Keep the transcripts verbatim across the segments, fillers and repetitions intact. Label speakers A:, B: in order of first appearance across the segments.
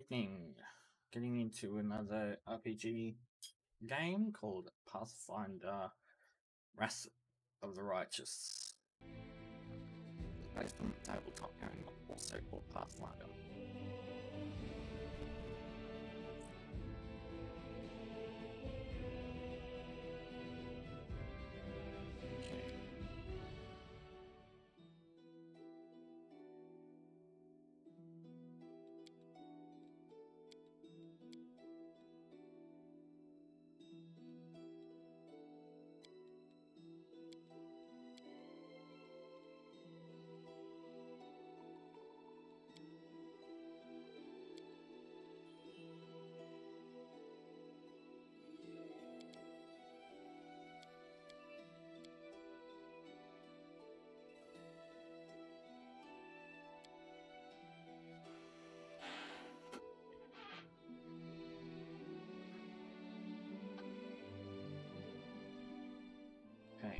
A: evening. Getting into another R P G game called Pathfinder Wrath of the Righteous. Based on the tabletop game, also called Pathfinder. Okay.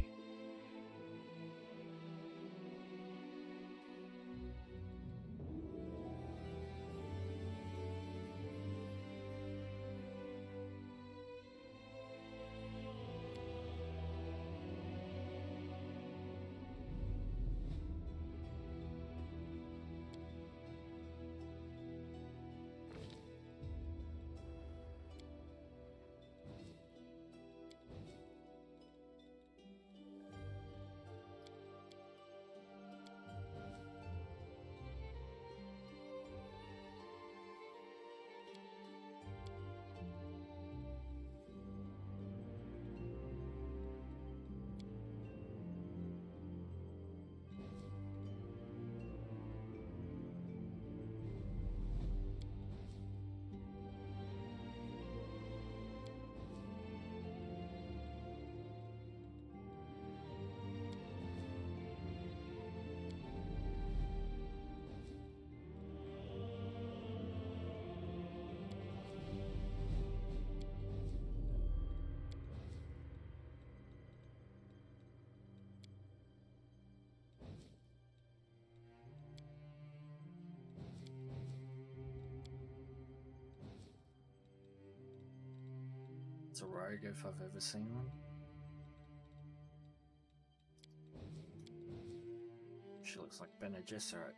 A: It's a rogue if I've ever seen one. She looks like Bene Gesserit.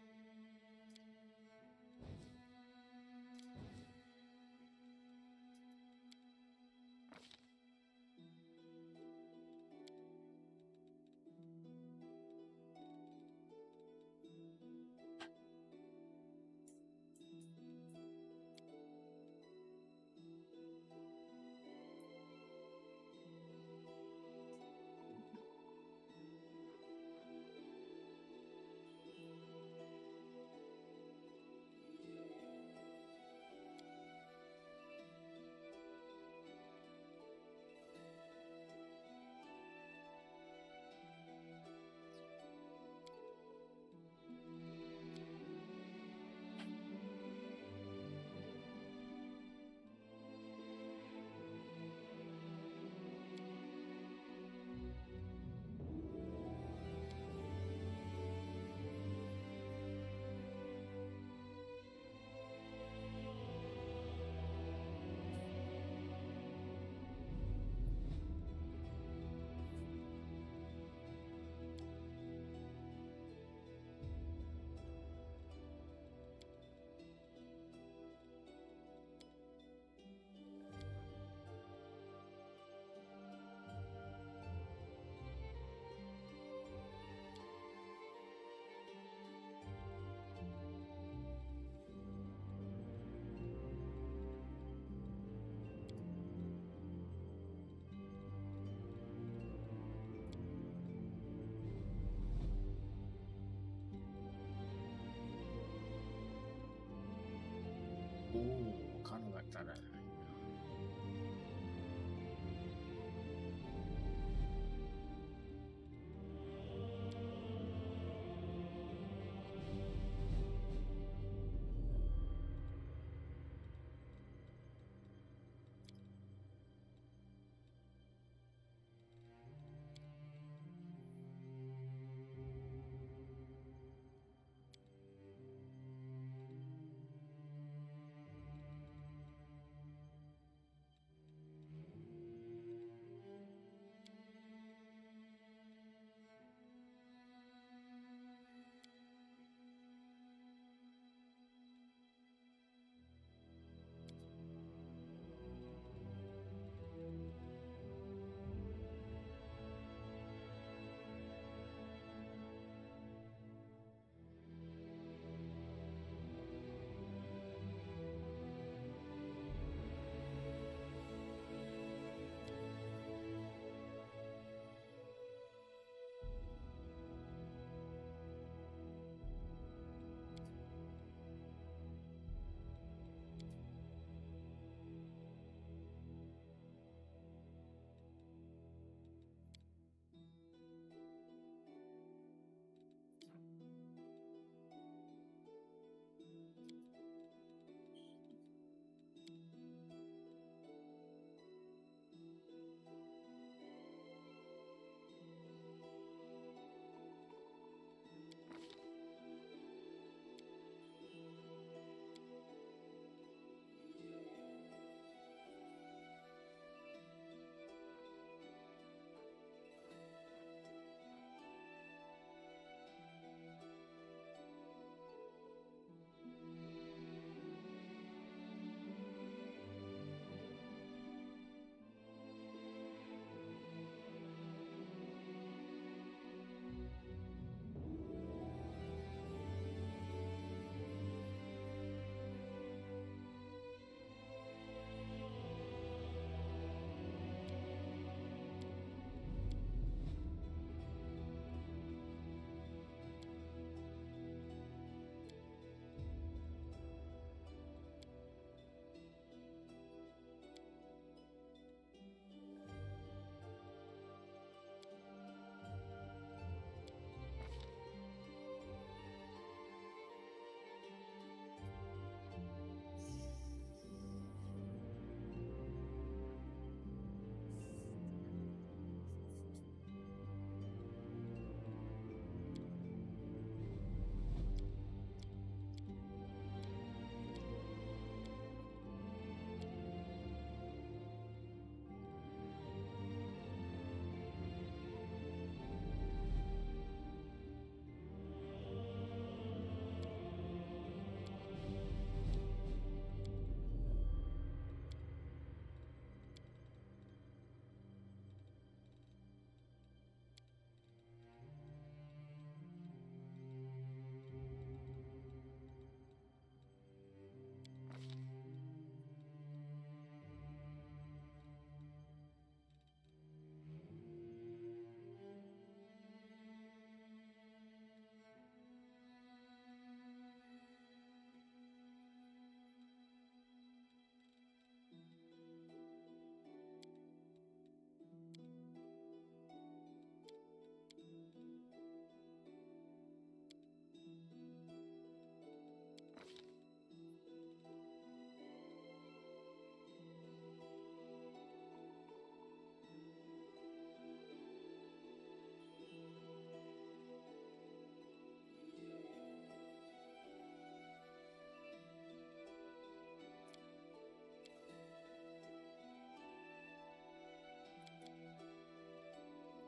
A: Ooh, kind of like that.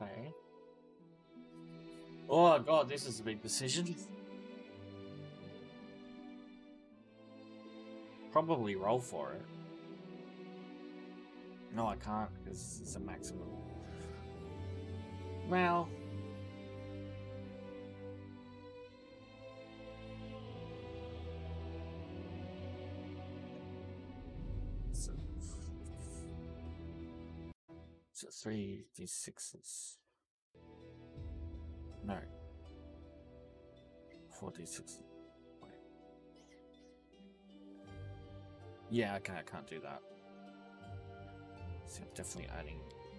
A: Okay. Oh god, this is a big decision. Probably roll for it. No, I can't because it's a maximum. Well. So, so three d sixes. No. Four d sixes. Yeah, okay, I can't do that. So I'm definitely adding.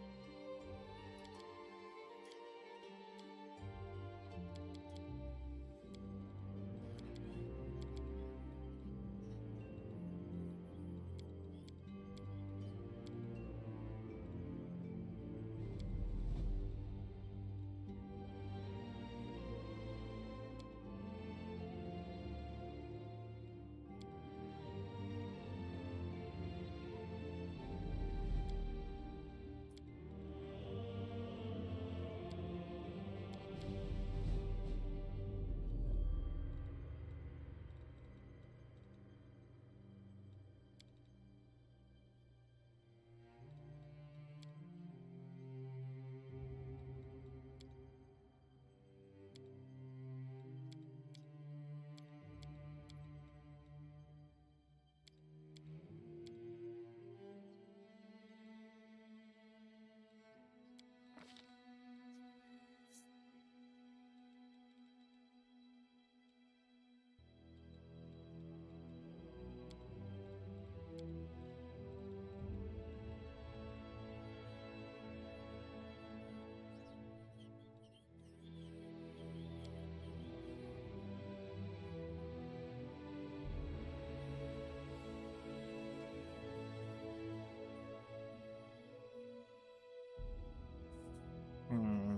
A: Hmm.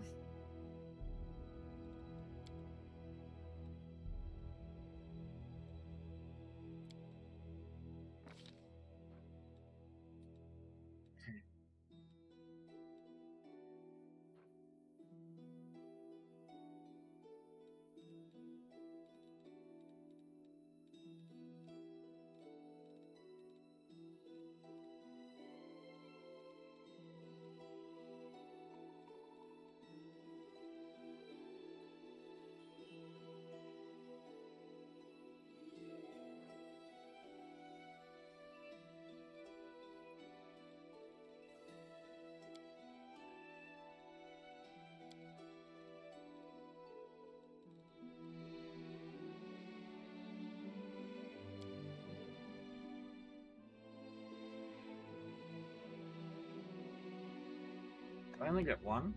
A: I only get one?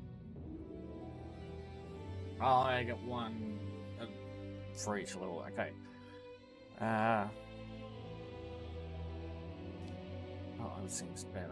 A: Oh, I get one uh, for each level. Okay. Uh. Oh, that seems better.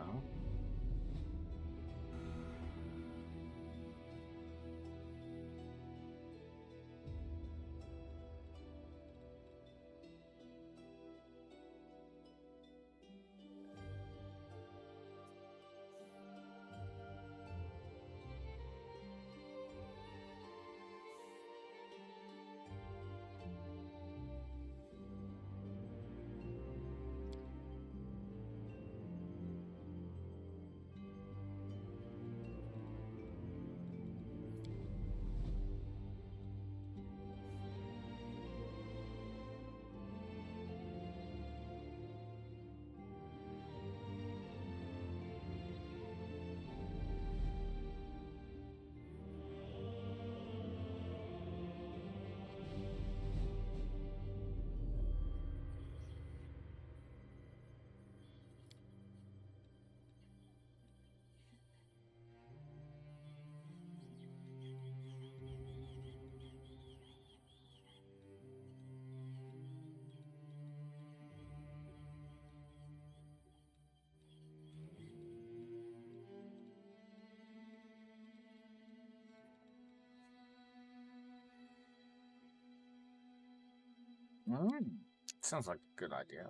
A: Mm, sounds like a good idea.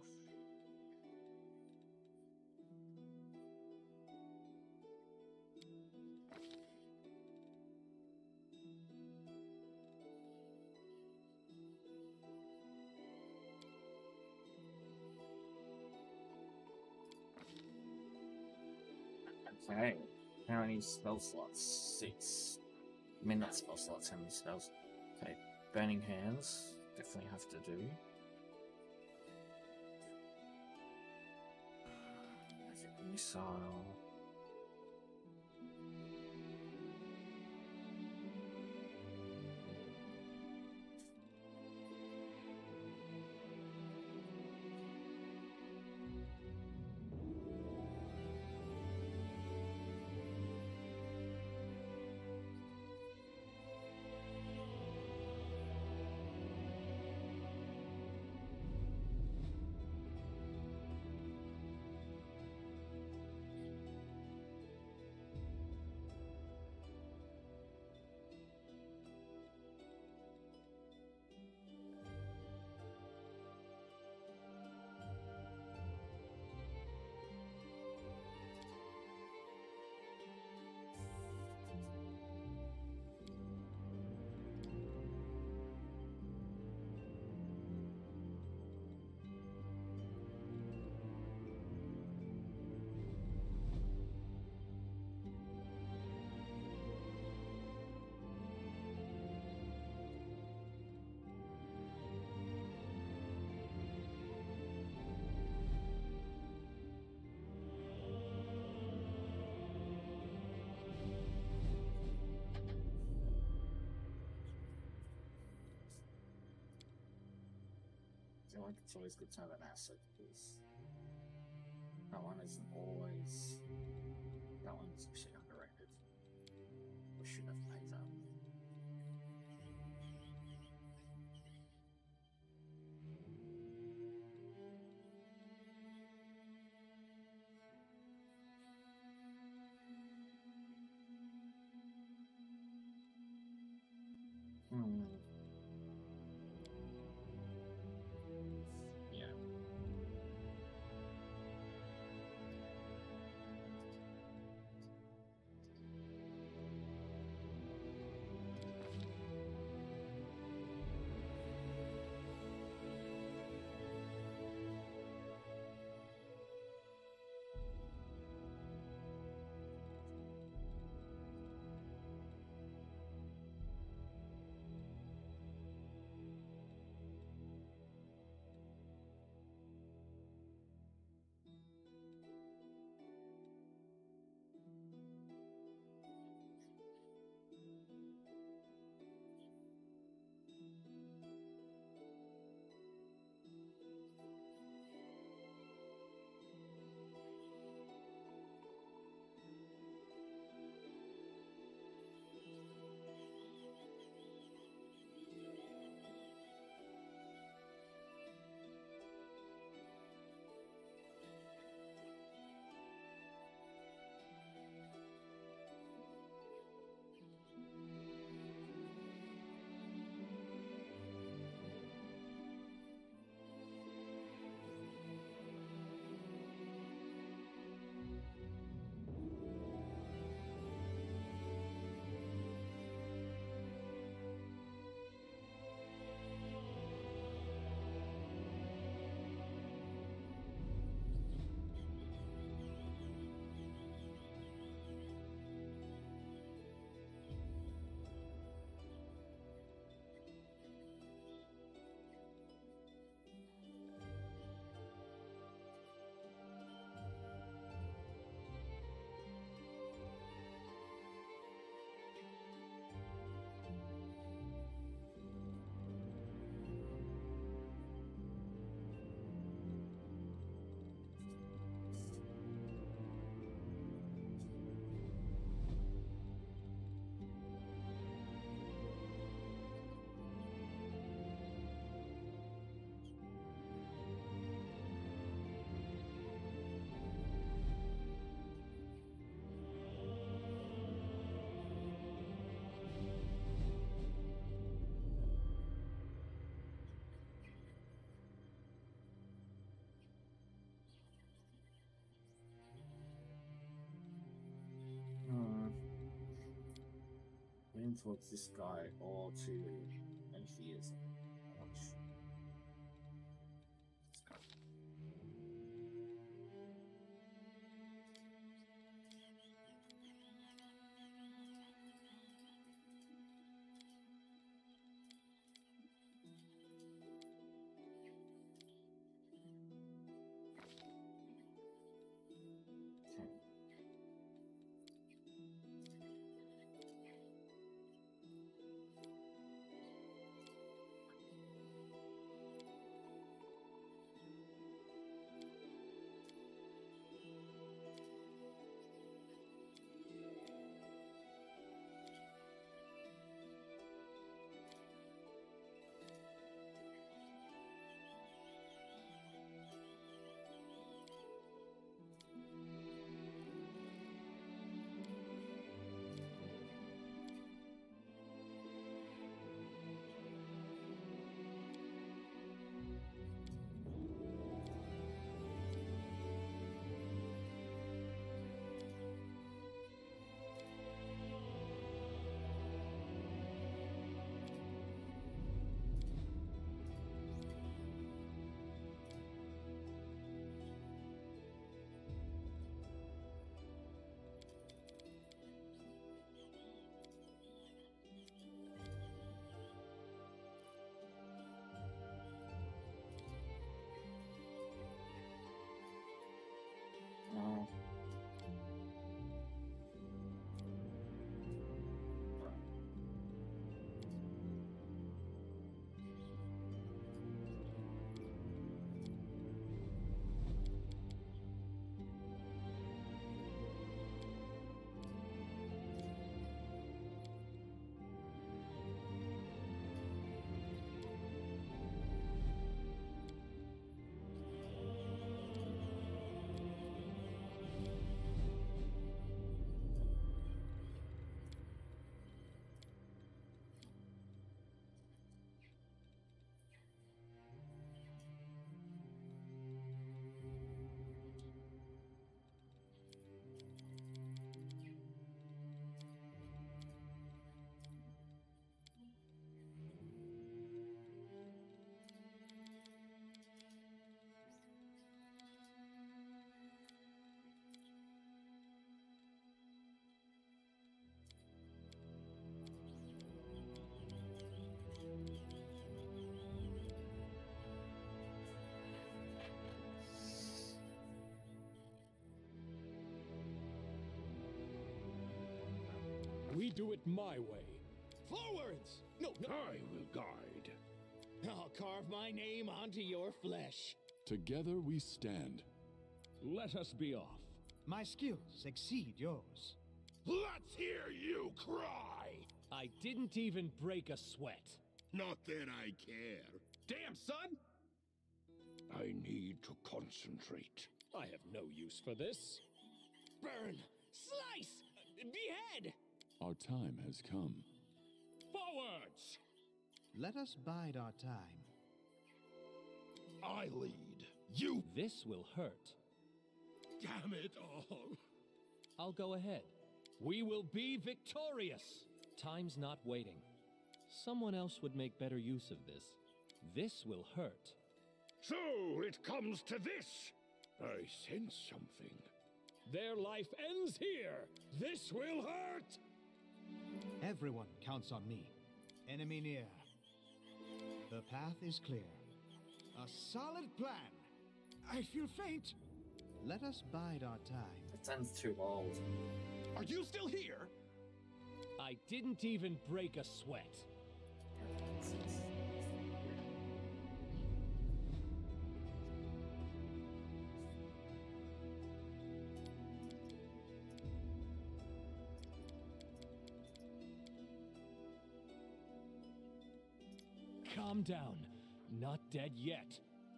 A: Okay. How many spell slots? Six. I mean, not spell slots, how many spells? Okay. Burning Hands. Definitely have to do. Magic Missile. I feel like it's always good to have an asset because that one isn't always. That one's actually underrated. We should have paid that. Hmm. Yeah. Hmm. Lean towards this guy or to and he is ouch. This guy.
B: We do it my way. Forwards! No, no.
C: I will guide.
B: I'll carve my name onto your flesh.
C: Together we stand.
B: Let us be off.
D: My skills exceed yours.
C: Let's hear you cry!
B: I didn't even break a sweat.
C: Not that I care.
B: Damn, son!
C: I need to concentrate.
B: I have no use for this. Burn! Slice! Behead!
C: Our time has come.
B: Forwards!
D: Let us bide our time.
C: I lead. You...
B: This will hurt.
C: Damn it all.
B: I'll go ahead. We will be victorious! Time's not waiting. Someone else would make better use of this. This will hurt.
C: So it comes to this. I sense something.
B: Their life ends here! This will hurt!
D: Everyone counts on me. Enemy near. The path is clear. A solid plan. I feel faint. Let us bide our time.
A: It sounds too old.
B: Are you still here? I didn't even break a sweat. Calm down. Not dead yet.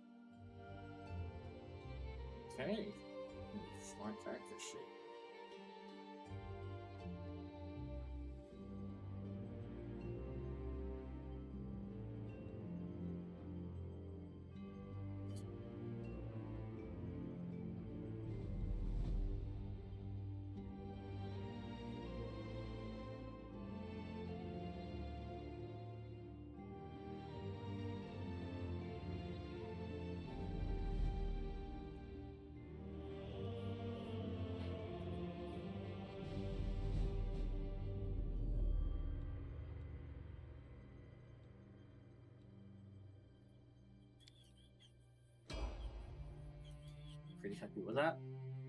A: Okay. Smart character sheet. Pretty happy with that.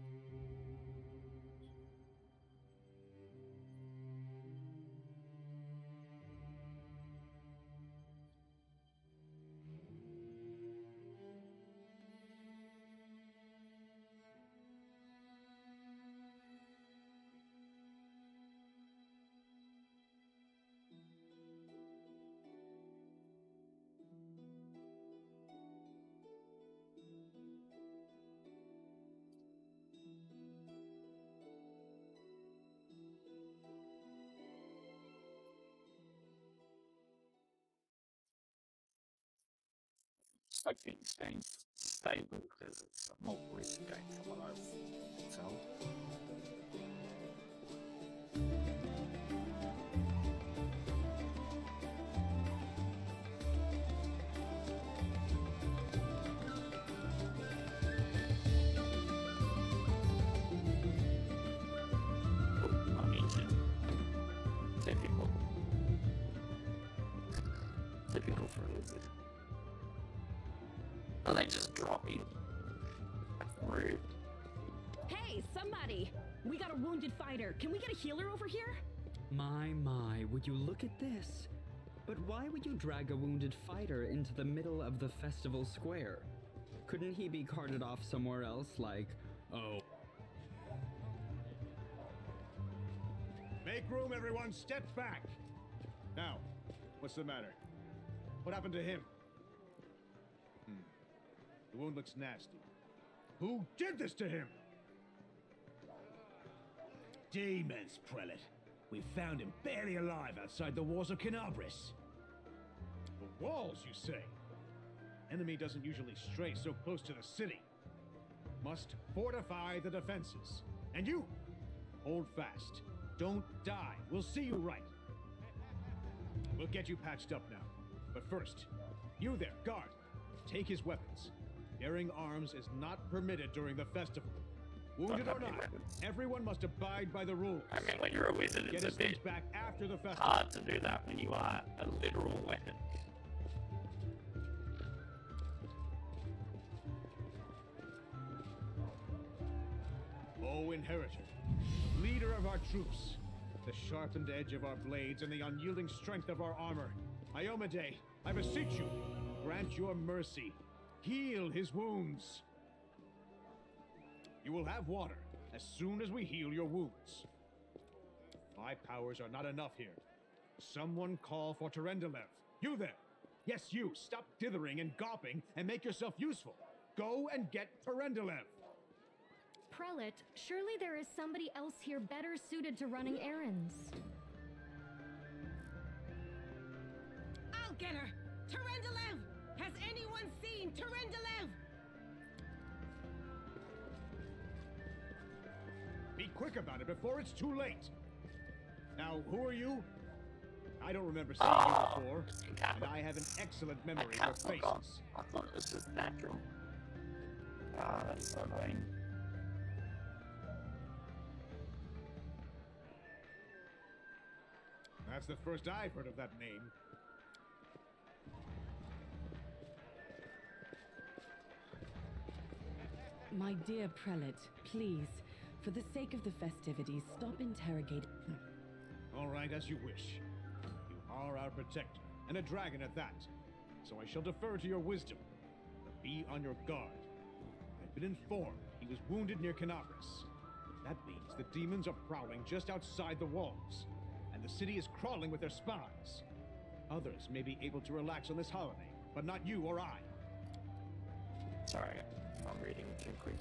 A: I think staying stable because it's a more recent game from what I've told. Typical. Typical for a lizard. And they just drop you. Rude.
E: Hey, somebody! We got a wounded fighter. Can we get a healer over here?
F: My, my, would you look at this? But why would you drag a wounded fighter into the middle of the festival square? Couldn't he be carted off somewhere else, like, oh...
D: Make room, everyone! Step back! Now, what's the matter? What happened to him? Hmm. The wound looks nasty. Who did this to him? Demons, prelate. We found him barely alive outside the walls of Canabris. The walls, you say? Enemy doesn't usually stray so close to the city. Must fortify the defenses. And you, hold fast. Don't die. We'll see you right. We'll get you patched up now. But first, you there, guard. Take his weapons. Bearing arms is not permitted during the festival. Wounded or not, everyone must abide by the rules.
A: I mean, when you're a wizard,
D: Get
A: it's a bit
D: back after the festival.
A: hard to do that when you are a literal weapon.
D: O Inheritor, leader of our troops, the sharpened edge of our blades and the unyielding strength of our armor. Iomade, I beseech you, grant your mercy. Heal his wounds. You will have water as soon as we heal your wounds. My powers are not enough here. Someone call for Terendelev. You there! Yes, you! Stop dithering and gawping and make yourself useful! Go and get Terendelev!
E: Prelate, surely there is somebody else here better suited to running errands.
G: I'll get her! Terendelev! Has anyone seen Terendelev?
D: Be quick about it before it's too late! Now, who are you? I don't remember seeing
A: Oh,
D: you before, and I have an excellent memory for faces.
A: I thought it was just natural. Ah, that's so annoying.
D: That's the first I've heard of that name.
H: My dear prelate, please, for the sake of the festivities, stop interrogating.
D: All right, as you wish. You are our protector, and a dragon at that. So I shall defer to your wisdom. But be on your guard. I've been informed he was wounded near Canabras. That means the demons are prowling just outside the walls, and the city is crawling with their spies. Others may be able to relax on this holiday, but not you or I.
A: Sorry, I'm reading too quick.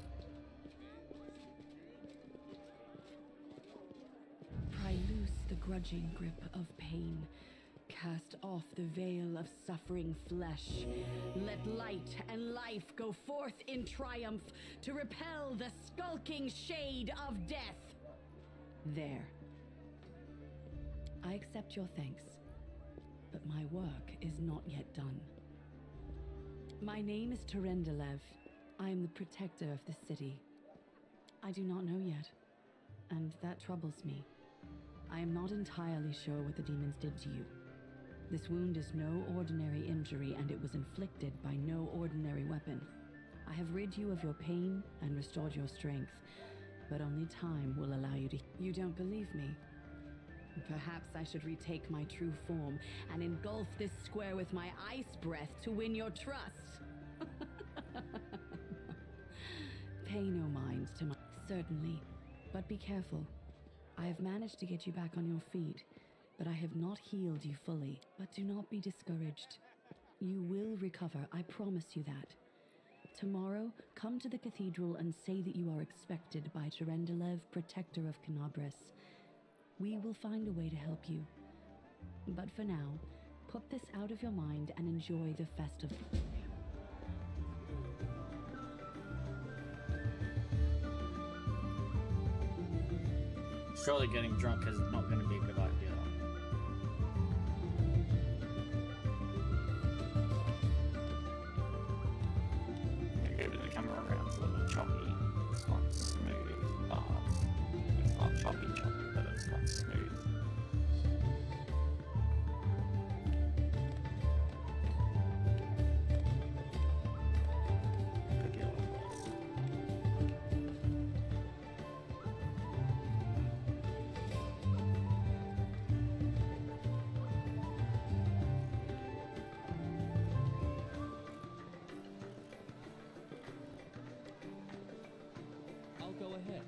H: Pry loose the grudging grip of pain. Cast off the veil of suffering flesh. Let light and life go forth in triumph to repel the skulking shade of death. There. I accept your thanks, but my work is not yet done. My name is Terendelev. I am the protector of the city. I do not know yet, and that troubles me. I am not entirely sure what the demons did to you. This wound is no ordinary injury, and it was inflicted by no ordinary weapon. I have rid you of your pain and restored your strength, but only time will allow you to... You don't believe me? Perhaps I should retake my true form and engulf this square with my ice breath to win your trust. Pay no mind to my... Certainly, but be careful. I have managed to get you back on your feet, but I have not healed you fully. But do not be discouraged. You will recover, I promise you that. Tomorrow, come to the cathedral and say that you are expected by Terendelev, protector of Canabras. We will find a way to help you. But for now, put this out of your mind and enjoy the festival.
A: Surely getting drunk is not going to be a good idea. Maybe the camera around a little choppy. It's not smooth. Uh, it's not choppy choppy, but it's not smooth. Could get a little worse.
B: I'll go ahead.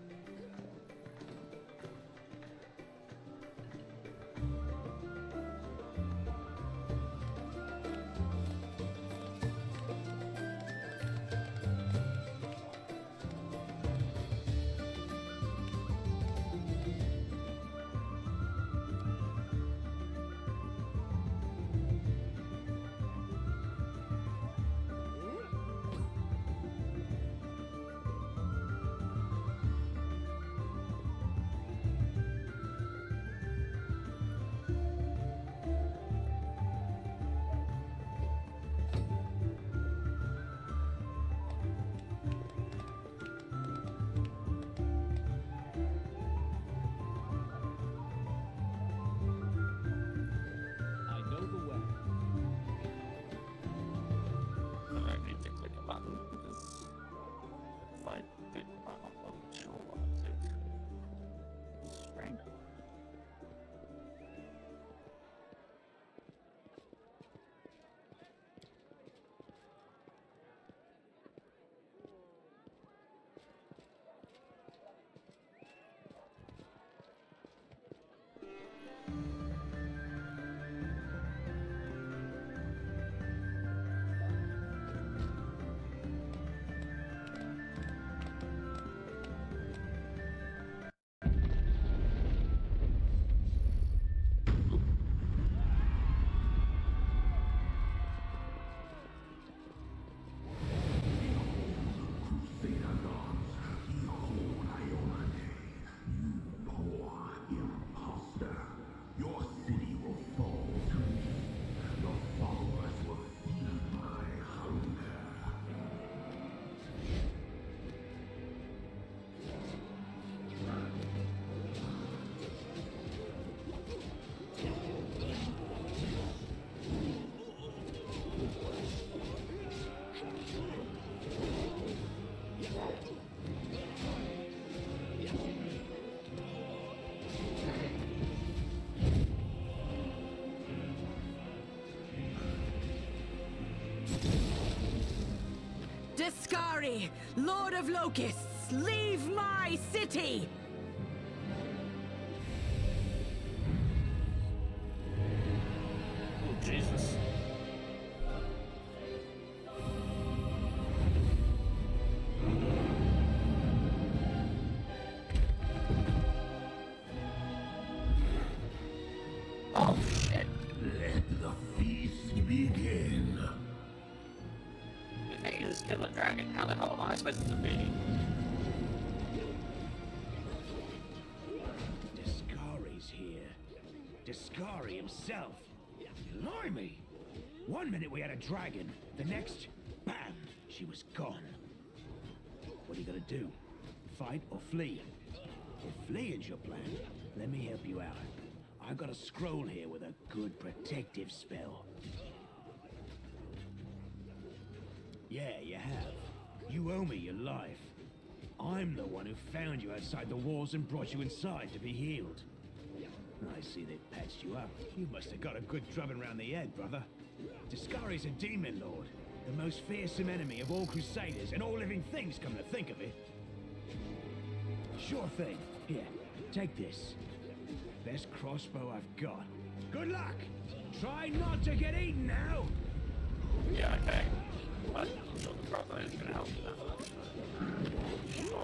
G: Discari, Lord of Locusts, leave my city!
A: Oh, Jesus. Oh, shit.
C: Let the feast begin.
A: Hey, just kill a dragon. How the hell am I supposed to be?
D: Discari's here. Discari himself. Blimey! One minute we had a dragon, the next, bam, she was gone. What are you gonna do? Fight or flee? If fleeing's your plan, let me help you out. I've got a scroll here with a good protective spell. Yeah, you have. You owe me your life. I'm the one who found you outside the walls and brought you inside to be healed. I see they've patched you up. You must have got a good drubbing around the head, brother. Discari's a demon lord, the most fearsome enemy of all crusaders and all living things, come to think of it. Sure thing. Here, take this. Best crossbow I've got. Good luck! Try not to get eaten now!
A: Yeah, okay. But I'm sure the crossbow is gonna help you that much. Sure.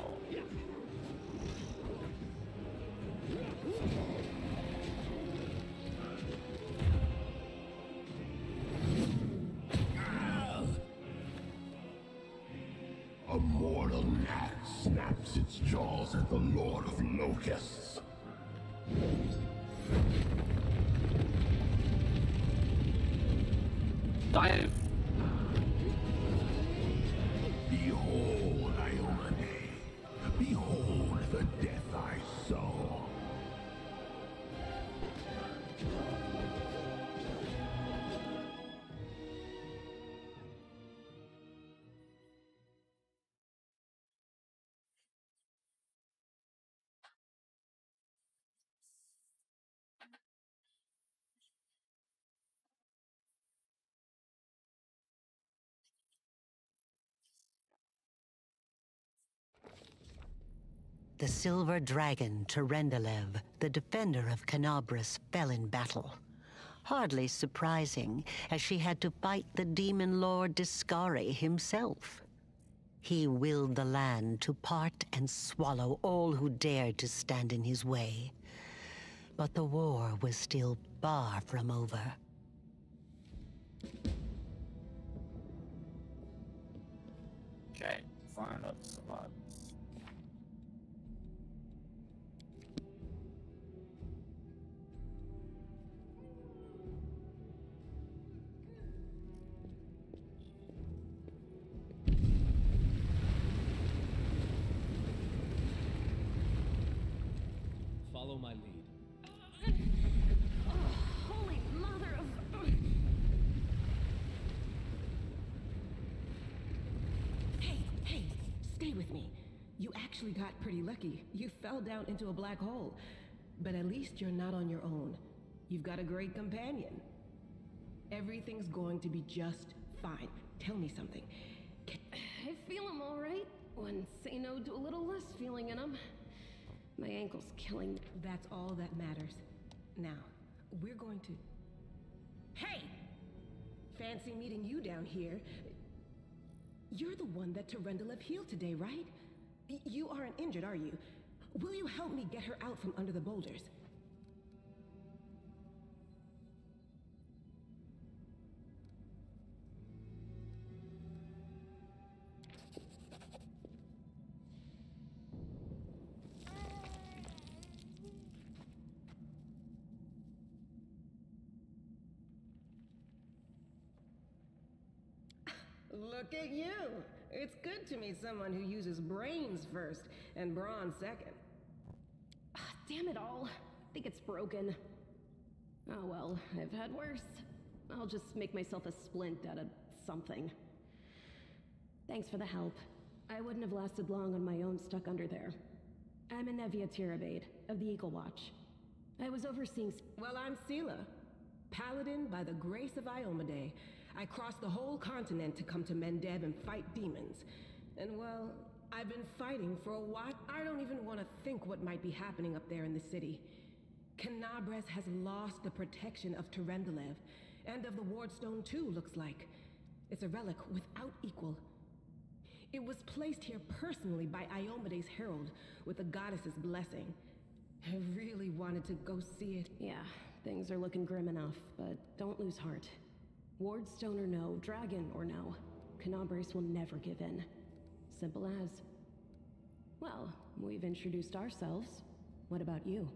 C: A mortal gnat snaps its jaws at the Lord of Locusts.
A: Dive!
C: Behold, Iomade. Behold the death I sow.
I: The silver dragon, Terendelev, the defender of Canabras, fell in battle. Hardly surprising, as she had to fight the demon lord Discari himself. He willed the land to part and swallow all who dared to stand in his way. But the war was still far from over.
A: Okay, find out the survivors.
B: Follow my lead.
E: Oh, holy mother of...
G: Hey, hey, stay with me. You actually got pretty lucky. You fell down into a black hole. But at least you're not on your own. You've got a great companion. Everything's going to be just fine. Tell me something. Can...
E: I feel him all right. When say no to a little less feeling in him. My ankle's killing me.
G: That's all that matters. Now, we're going to... Hey! Fancy meeting you down here. You're the one that Terendelev healed today, right? Y- you aren't injured, are you? Will you help me get her out from under the boulders? Look at you! It's good to meet someone who uses brains first and brawn second.
E: Ah, damn it all. I think it's broken. Oh well, I've had worse. I'll just make myself a splint out of something. Thanks for the help. I wouldn't have lasted long on my own stuck under there. I'm Anevia Tirabade, of the Eagle Watch. I was overseeing...
G: Well, I'm Sela, paladin by the grace of Iomade. I crossed the whole continent to come to Mendeb and fight demons. And well, I've been fighting for a while. I don't even want to think what might be happening up there in the city. Canabres has lost the protection of Terendelev, and of the Wardstone too, looks like. It's a relic without equal. It was placed here personally by Iomede's herald, with the goddess's blessing. I really wanted to go see it.
E: Yeah, things are looking grim enough, but don't lose heart. Wardstone or no, dragon or no, Canabres will never give in. Simple as. Well, we've introduced ourselves. What about you?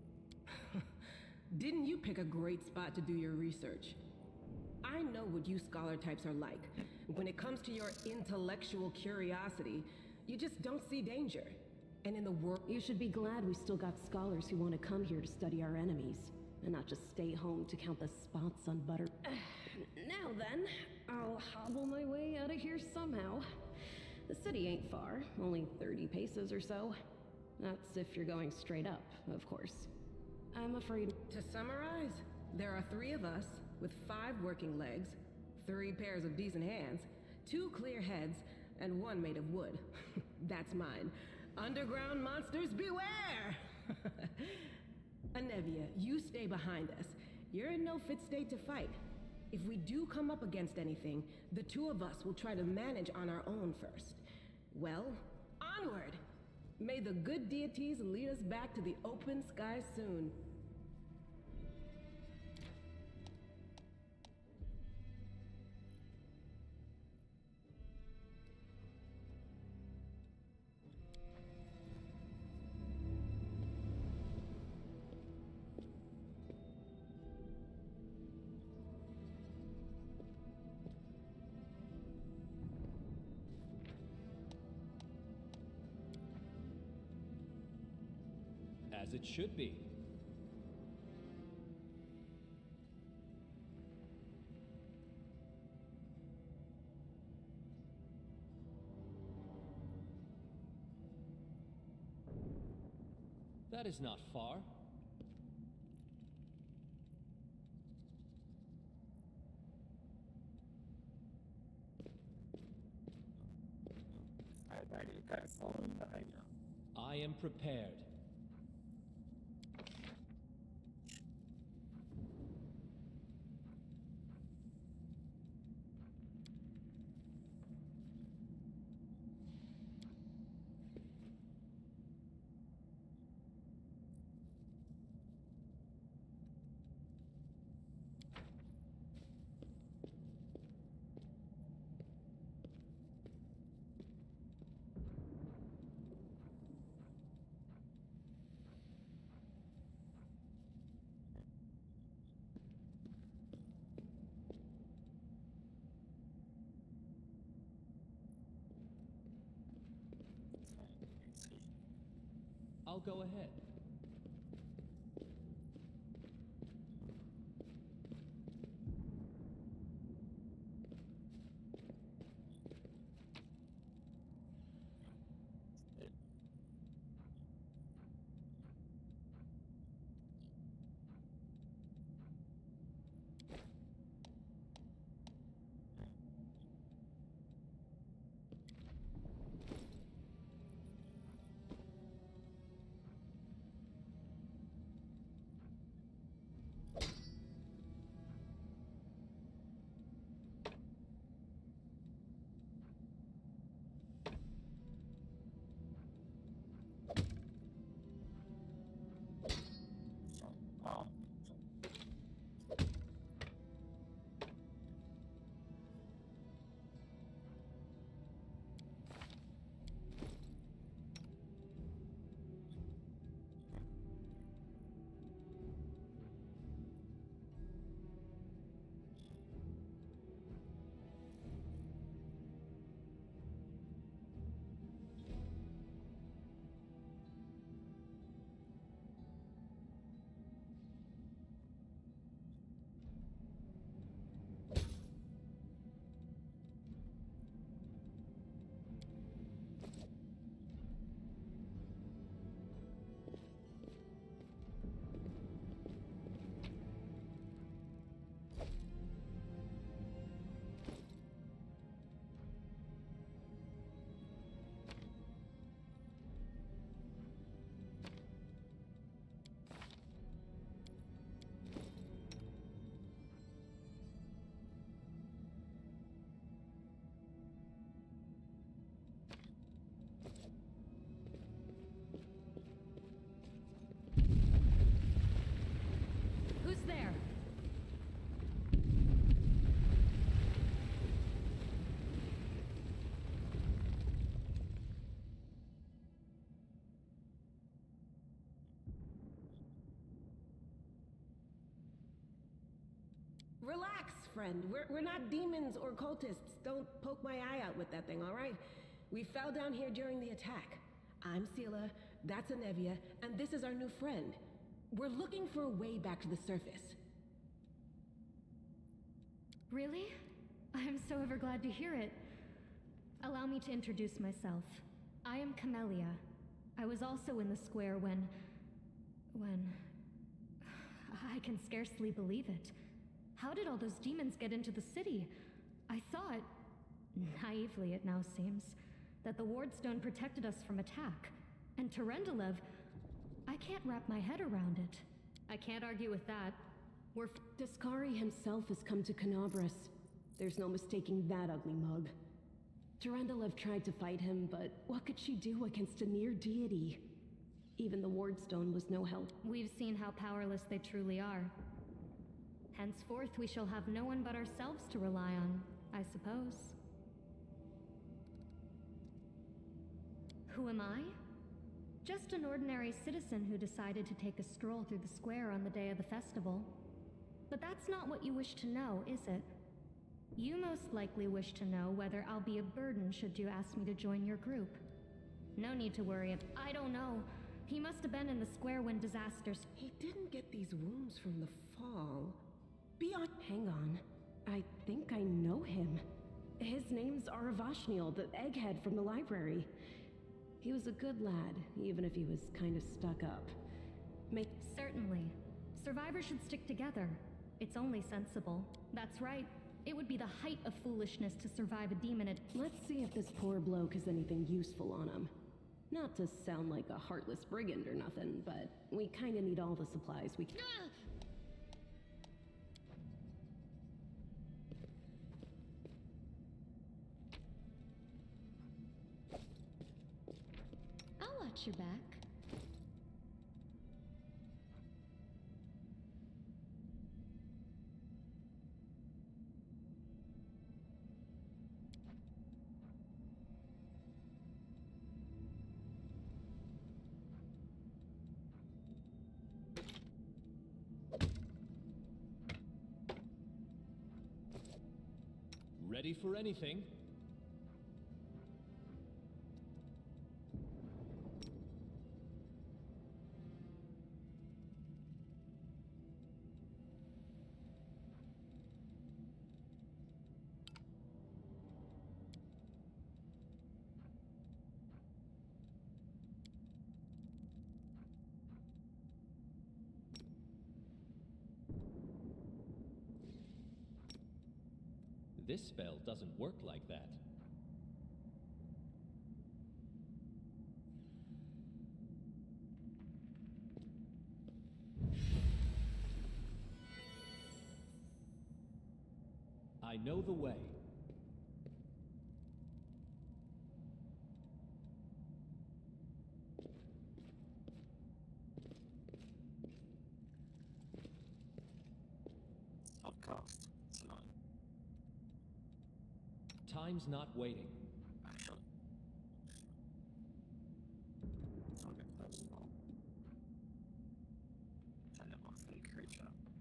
G: Didn't you pick a great spot to do your research? I know what you scholar types are like. When it comes to your intellectual curiosity, you just don't see danger. And in the world...
E: You should be glad we still got scholars who want to come here to study our enemies, and not just stay home to count the spots on butter. Now then, I'll hobble my way out of here somehow. The city ain't far, only thirty paces or so. That's if you're going straight up, of course. I'm afraid...
G: To summarize, there are three of us, with five working legs, three pairs of decent hands, two clear heads, and one made of wood. That's mine. Underground monsters beware! Anevia, you stay behind us. You're in no fit state to fight. If we do come up against anything, the two of us will try to manage on our own first. Well, onward! May the good deities lead us back to the open sky soon.
B: As it should be. That is not far. I am prepared. I'll go ahead.
G: Relax, friend. We're, we're not demons or cultists. Don't poke my eye out with that thing, all right? We fell down here during the attack. I'm Sela, that's Anevia, and this is our new friend. We're looking for a way back to the surface.
J: Really? I'm so ever glad to hear it. Allow me to introduce myself. I am Camellia. I was also in the square when... when... I can scarcely believe it. How did all those demons get into the city? I thought, naively it now seems, that the Wardstone protected us from attack. And Terendelev, I can't wrap my head around it. I can't argue with that. We're...
E: Discari himself has come to Canabras. There's no mistaking that ugly mug. Terendelev tried to fight him, but what could she do against a near deity? Even the Wardstone was no help.
J: We've seen how powerless they truly are. Henceforth, we shall have no one but ourselves to rely on, I suppose. Who am I? Just an ordinary citizen who decided to take a stroll through the square on the day of the festival. But that's not what you wish to know, is it? You most likely wish to know whether I'll be a burden should you ask me to join your group. No need to worry. I don't know. He must have been in the square when disasters...
G: He didn't get these wounds from the fall. Beyond...
E: Hang on. I think I know him. His name's Aravashniel, the egghead from the library. He was a good lad, even if he was kind of stuck up. Make...
J: Certainly. Survivors should stick together. It's only sensible. That's right. It would be the height of foolishness to survive a demon at...
E: Let's see if this poor bloke has anything useful on him. Not to sound like a heartless brigand or nothing, but we kinda need all the supplies we can...
J: I'll watch your back.
B: Ready for anything? This spell doesn't work like that. I know the way.
A: Podcast.
B: Time's not waiting.
A: Actually. Okay, that's not. I never think creature.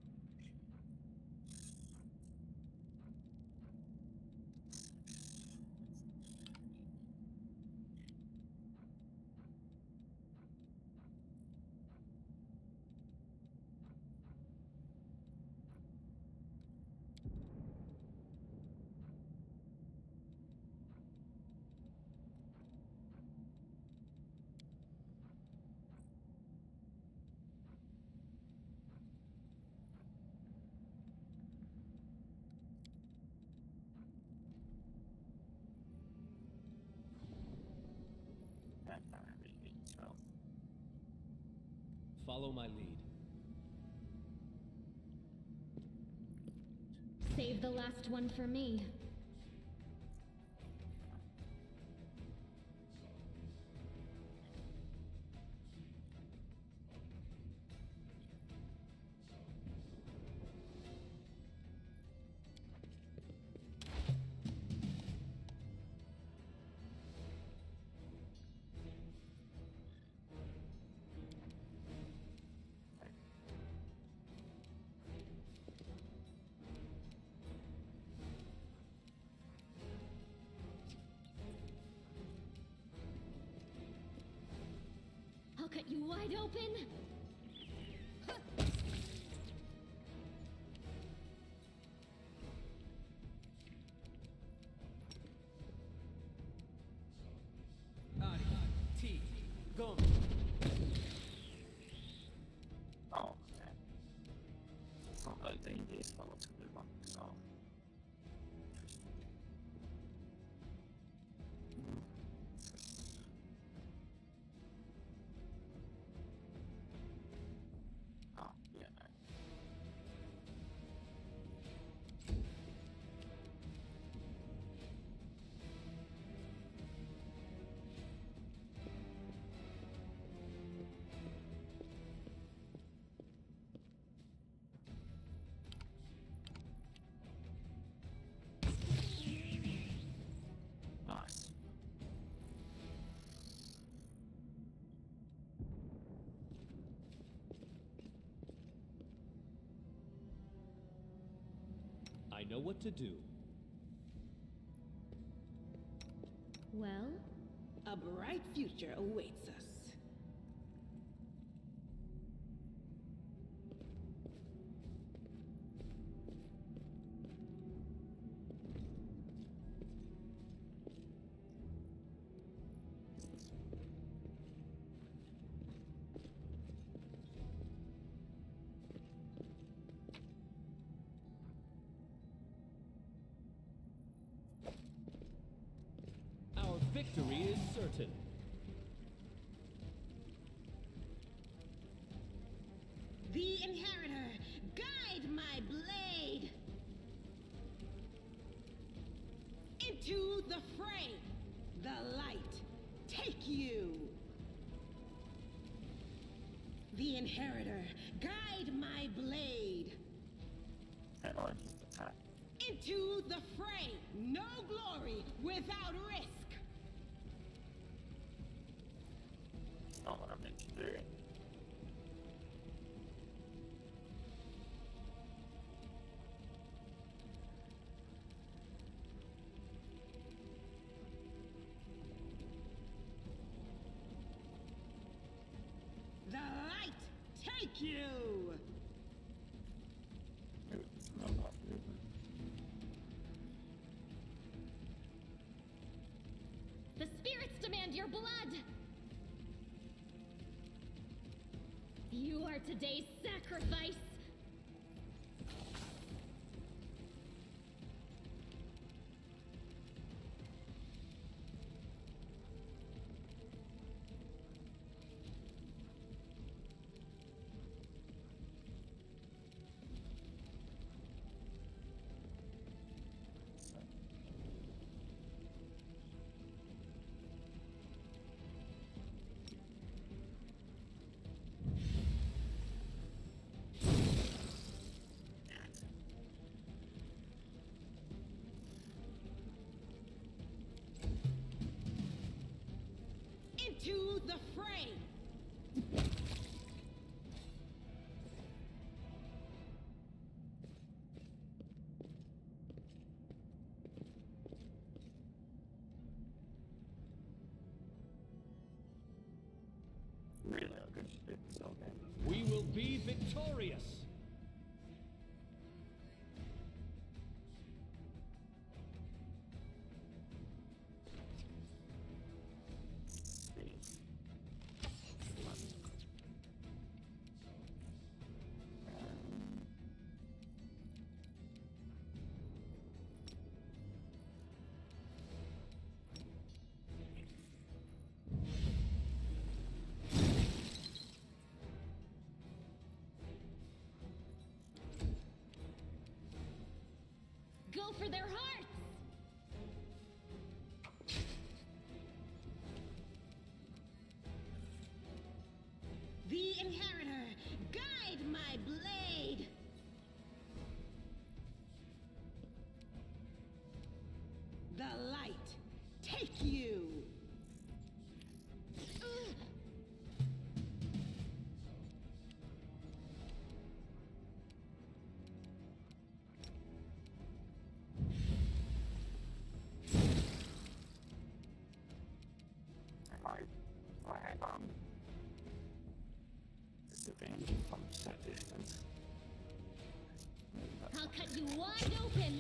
B: Follow my lead.
J: Save the last one for me. cut you wide open.
B: T. Go.
A: Oh, okay. It's not like they need a lot to do one, so. Oh, yeah, no. Nice.
B: I know what to do.
J: Well?
G: A bright future awaits us.
B: Our victory is certain.
G: The Inheritor, guide my blade into the fray. The light, take you. The Inheritor, guide my blade
A: And I just attack.
G: into the fray. No glory without risk.
A: Not what I meant to do.
G: The light, take you.
A: It's not that good.
J: The spirits demand your blood! You are today's sacrifice!
G: Into the fray.
A: Really a good shit, so okay.
B: We will be victorious.
J: Go for their hearts!
G: The Inheritor, guide my blade. The light, take you.
J: Ugh.
A: Am I? I am. being from that distance.
K: I'll cut you wide open.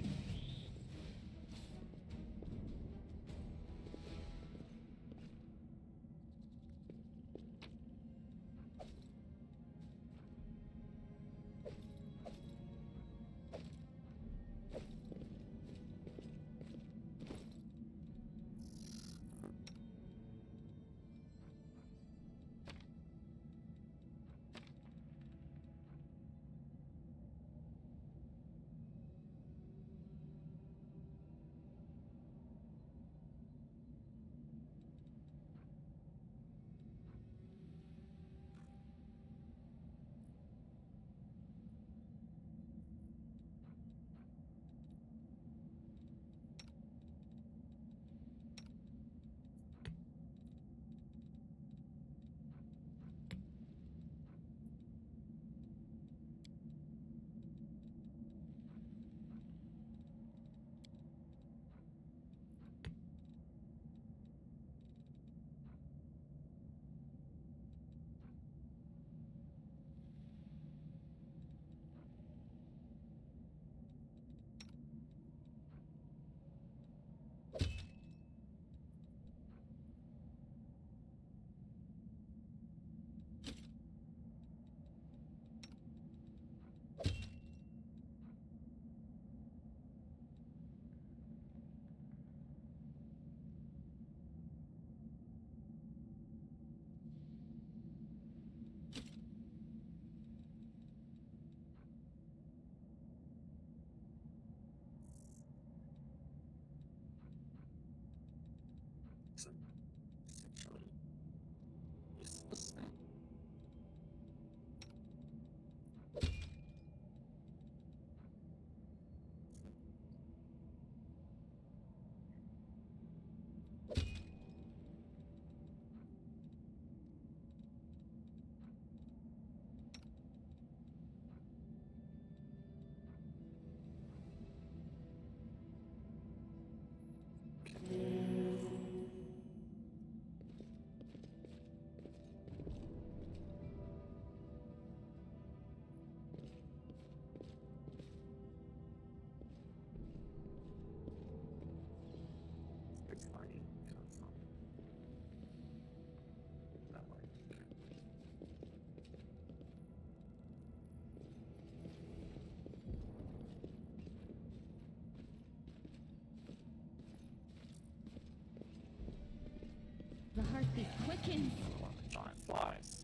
K: The heartbeat quickens.
A: Giant flies.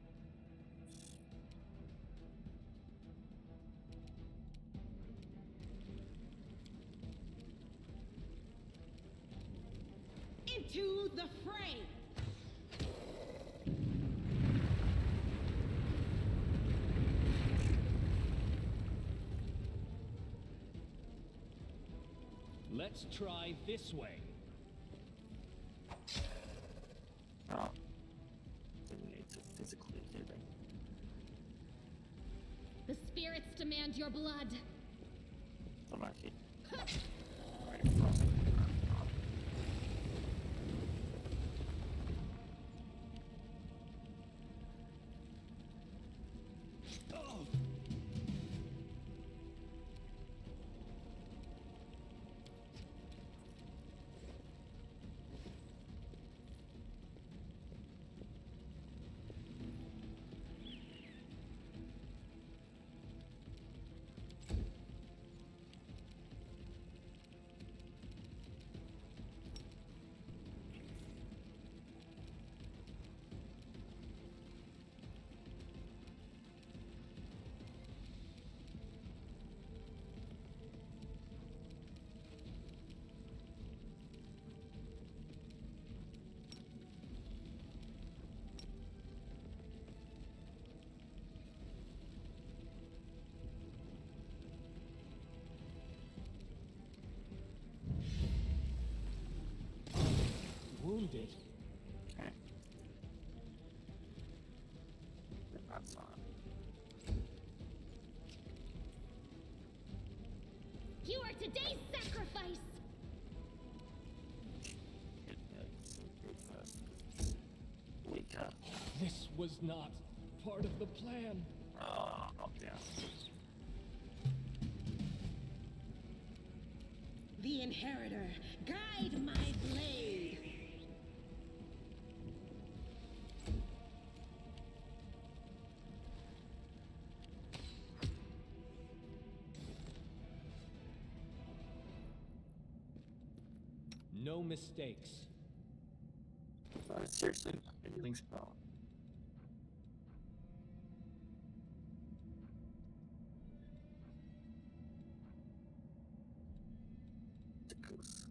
G: Into the fray!
B: Let's try this way.
A: Oh. Didn't need to physically do that.
K: The spirits demand your blood.
A: I'm actually right from
B: Wounded.
A: okay. That's on.
K: You are today's sacrifice.
A: Weaker.
B: This was not part of the plan.
A: Oh, yeah.
G: The Inheritor, guide my blade.
B: No mistakes.
A: Uh, seriously, healing spell. Ridiculous.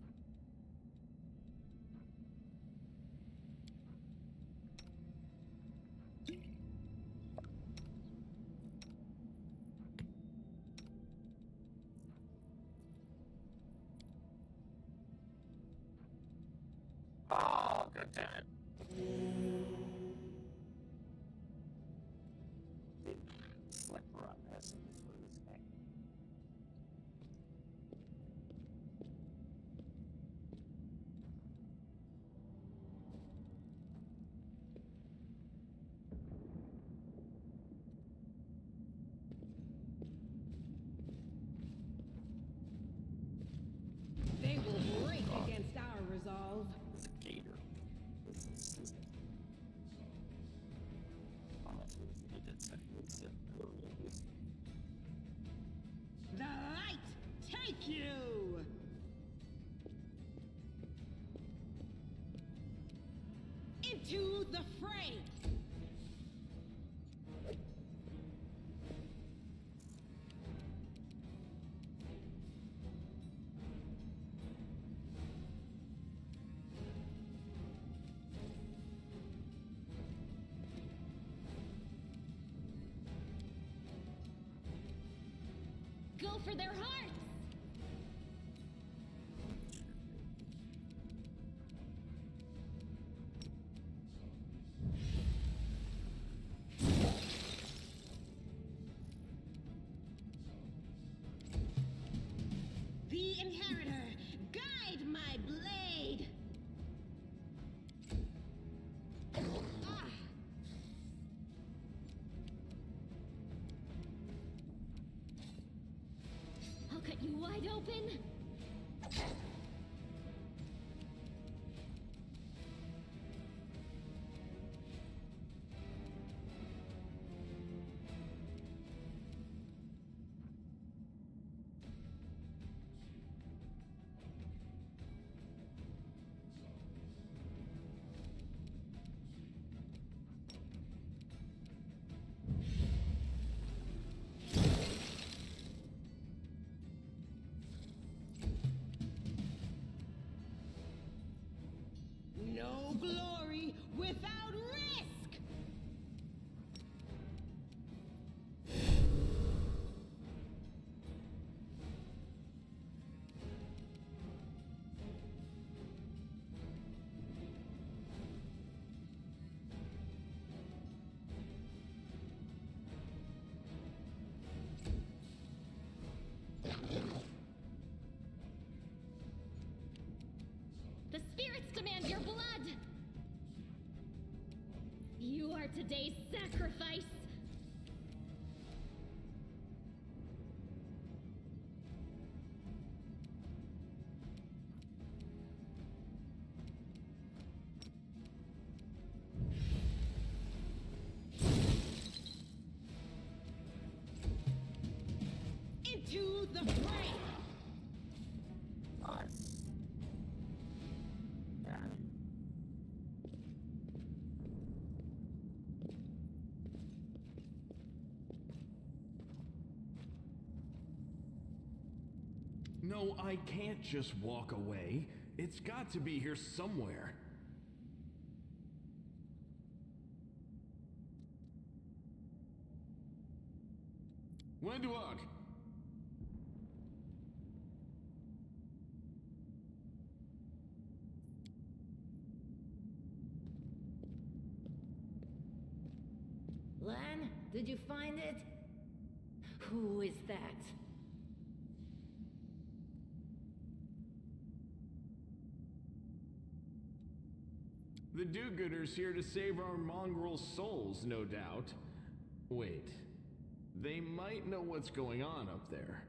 A: Oh, god damn it. It's like rotten ass in this game.
G: They will break against our resolve.
A: It's a gator.
G: The light take you! Into the fray!
K: Go for their hearts!
G: The Inheritor, guide my blade! Ah.
K: I'll cut you wide open!
G: No glory without risk!
K: The spirits demand your blood! You are today's sacrifice!
G: Into the fray!
D: No, I can't just walk away. It's got to be here somewhere. Wenduog!
G: Lan, did you find it? Who is that?
D: The do-gooders here to save our mongrel souls, no doubt.
L: Wait. They might know what's going on up there.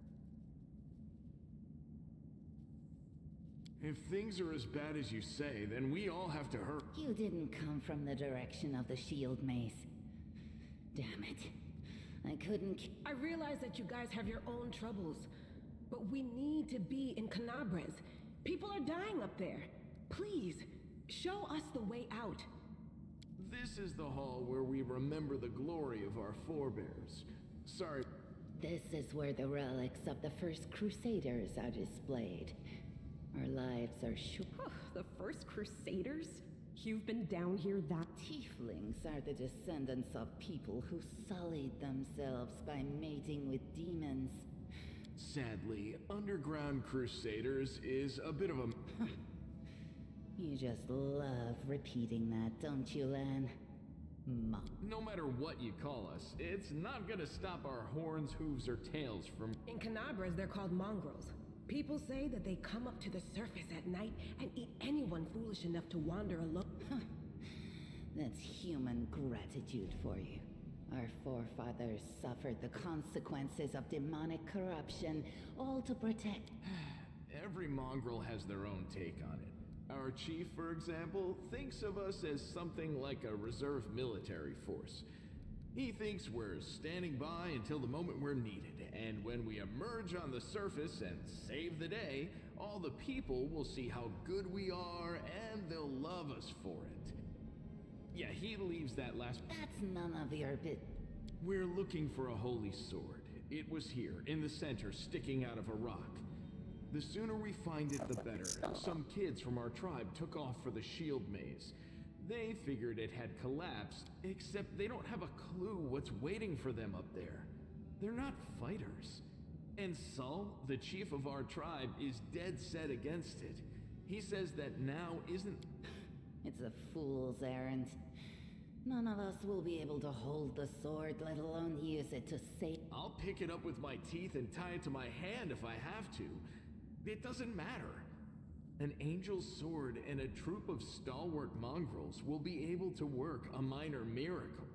L: If things are as bad as you say, then we all have to hurry.
M: You didn't come from the direction of the shield maze. Damn it. I couldn't...
G: I realize that you guys have your own troubles, but we need to be in Canabres. People are dying up there. Please, show us the way out.
L: This is the hall where we remember the glory of our forebears. Sorry.
M: This is where the relics of the first Crusaders are displayed. Our lives are short.
E: The first Crusaders? You've been down here that...
M: Tieflings are the descendants of people who sullied themselves by mating with demons.
L: Sadly, Underground Crusaders is a bit of a...
M: You just love repeating that, don't you, Lan? Ma.
L: No matter what you call us, it's not gonna stop our horns, hooves, or tails from...
G: In Canabres, they're called mongrels. People say that they come up to the surface at night and eat anyone foolish enough to wander alone.
M: That's human gratitude for you. Our forefathers suffered the consequences of demonic corruption, all to protect...
L: Every mongrel has their own take on it. Our chief, for example, thinks of us as something like a reserve military force. He thinks we're standing by until the moment we're needed, and when we emerge on the surface and save the day, all the people will see how good we are, and they'll love us for it. Yeah, he leaves that last...
M: That's none of your bit...
L: We're looking for a holy sword. It was here, in the center, sticking out of a rock. The sooner we find it, the better. Some kids from our tribe took off for the shield maze. They figured it had collapsed, except they don't have a clue what's waiting for them up there. They're not fighters. And Saul, the chief of our tribe, is dead set against it. He says that now isn't...
M: It's a fool's errand. None of us will be able to hold the sword, let alone use it to save...
L: I'll pick it up with my teeth and tie it to my hand if I have to. It doesn't matter. An angel's sword and a troop of stalwart mongrels will be able to work a minor miracle.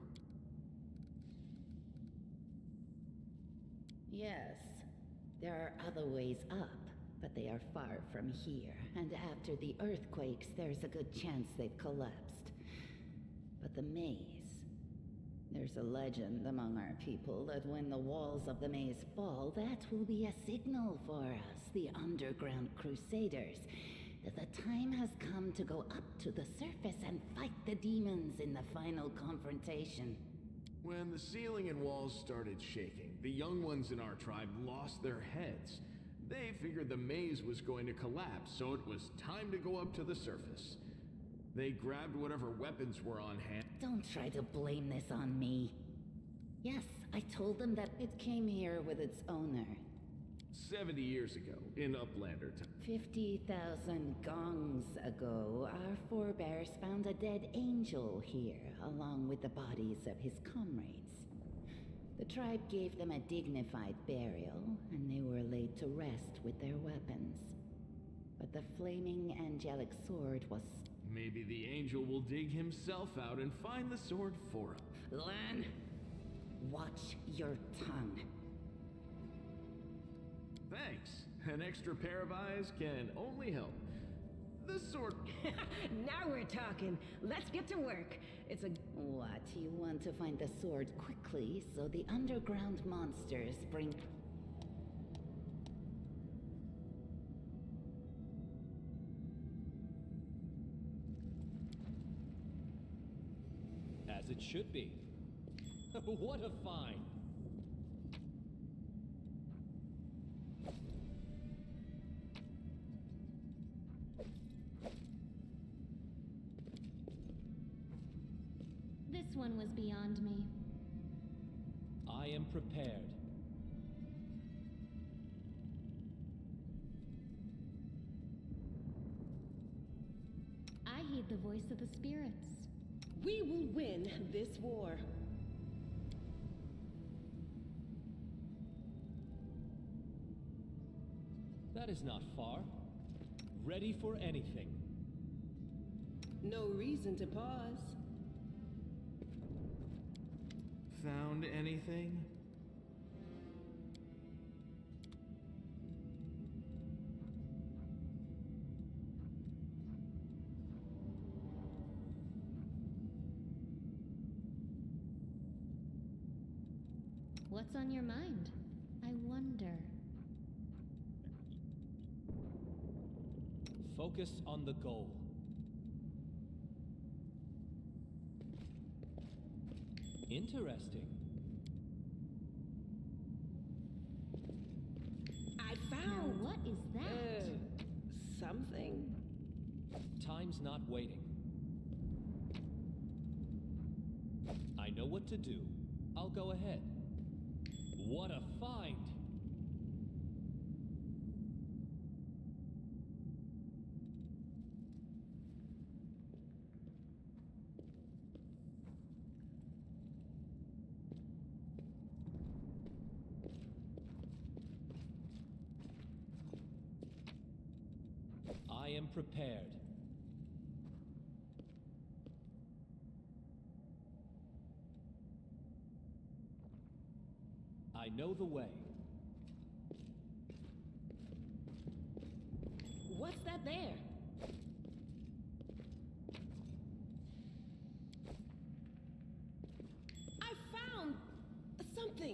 M: Yes, there are other ways up, but they are far from here, and after the earthquakes, there's a good chance they've collapsed. But the maze... There's a legend among our people that when the walls of the maze fall, that will be a signal for us, the Underground Crusaders, that the time has come to go up to the surface and fight the demons in the final confrontation.
L: When the ceiling and walls started shaking, the young ones in our tribe lost their heads. They figured the maze was going to collapse, so it was time to go up to the surface. They grabbed whatever weapons were on hand.
M: Don't try to blame this on me. Yes, I told them that it came here with its owner.
L: Seventy years ago, in Uplander time.
M: Fifty thousand gongs ago, our forebears found a dead angel here, along with the bodies of his comrades. The tribe gave them a dignified burial, and they were laid to rest with their weapons. But the flaming angelic sword was...
L: Maybe the angel will dig himself out and find the sword for him.
M: Lan, watch your tongue.
L: Thanks. An extra pair of eyes can only help. The sword...
G: Now we're talking. Let's get to work. It's a...
M: What? You want to find the sword quickly so the underground monsters bring...
B: As it should be. What a find!
K: This one was beyond me.
B: I am prepared.
K: I heed the voice of the spirits.
G: We will win this war.
B: That is not far. Ready for anything.
G: No reason to pause.
L: Found anything?
K: What's on your mind? I wonder.
B: Focus on the goal. Interesting.
G: I found.
K: Now what is that?
G: Uh, something.
B: Time's not waiting. I know what to do. I'll go ahead. What a find! I am prepared. I know the way.
G: What's that there? I found something.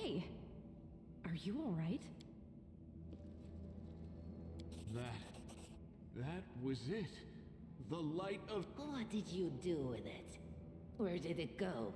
G: Hey, are you all right?
L: That... that was it. The light of...
M: What did you do with it? Where did it go?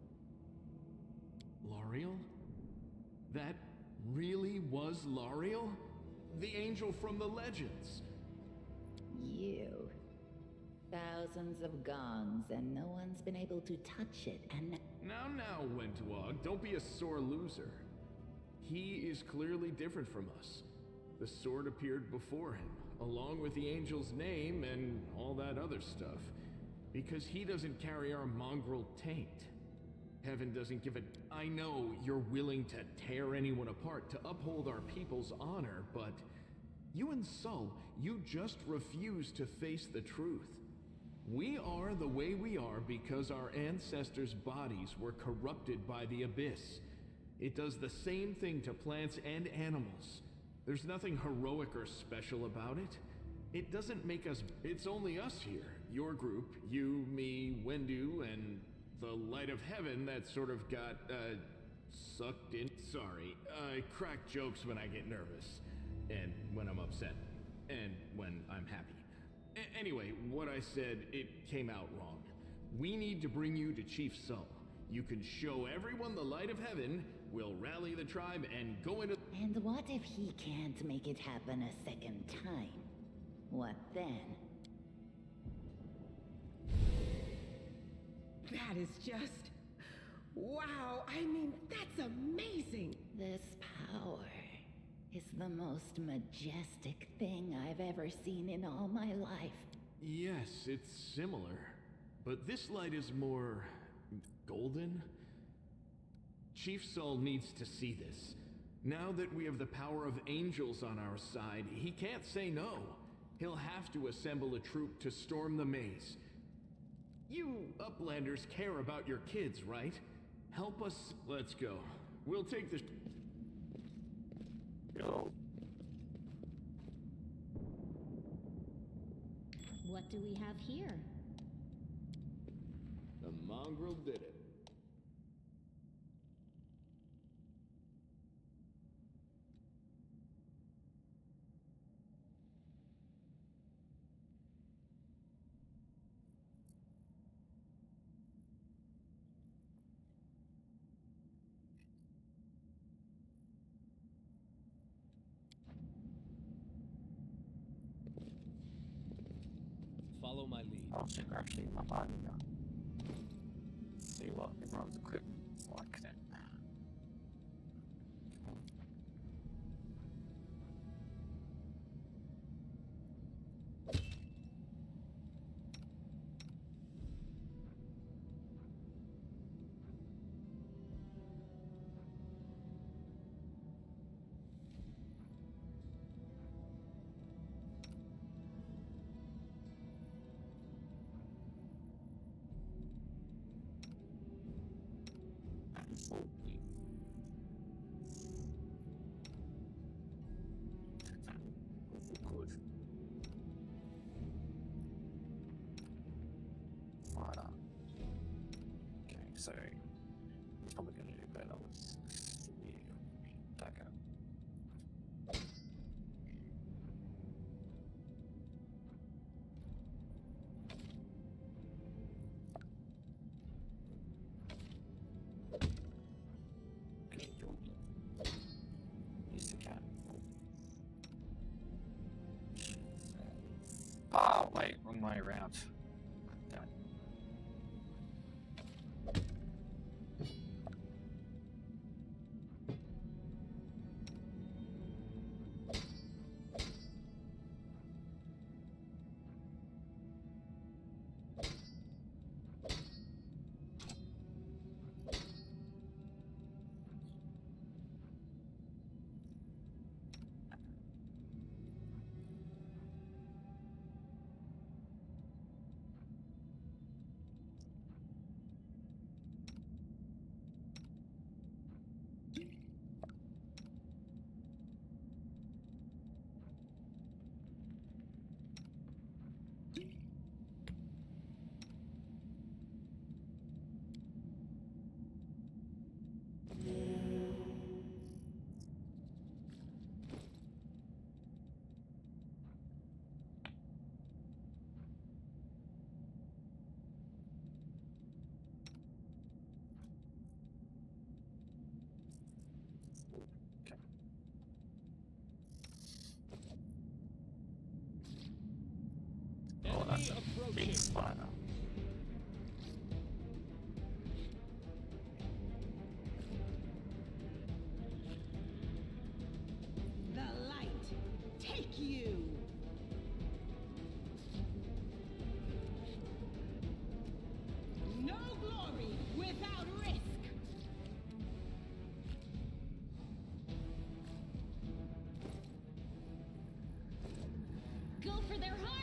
L: L'Ariel? That really was L'Ariel? The angel from the legends?
M: You. Thousands of gongs, and no one's been able to touch it, and...
L: Now, now, Wentwog, don't be a sore loser. He is clearly different from us. The sword appeared before him, along with the angel's name and all that other stuff. Because he doesn't carry our mongrel taint. Heaven doesn't give a... I know you're willing to tear anyone apart to uphold our people's honor, but... You and Sol, you just refuse to face the truth. We are the way we are because our ancestors' bodies were corrupted by the abyss. It does the same thing to plants and animals. There's nothing heroic or special about it. It doesn't make us... It's only us here. Your group, you, me, Wendu, and the light of heaven that sort of got, uh, sucked in. Sorry, I crack jokes when I get nervous. And when I'm upset. And when I'm happy. A anyway, what I said, it came out wrong. We need to bring you to Chief Sol. You can show everyone the light of heaven, we'll rally the tribe, and go into...
M: And what if he can't make it happen a second time? What then?
G: That is just... Wow, I mean, that's amazing!
M: This power is the most majestic thing I've ever seen in all my life.
L: Yes, it's similar. But this light is more... golden? Chief Sol needs to see this. Now that we have the power of angels on our side, he can't say no. He'll have to assemble a troop to storm the maze. You Uplanders care about your kids, right? Help us... Let's go. We'll take the... Go.
K: What do we have here?
L: The mongrel did it.
B: Follow my lead.
A: I'll check actually my body now. See what everyone's equipment like that. Good. Right on. Okay, so it's probably gonna do better with you. Back up. Oh, wait, wrong way around. Damn it.
B: Enemy approaching.
A: Big spider.
G: The light, take you! No glory without risk!
K: Go for their hearts!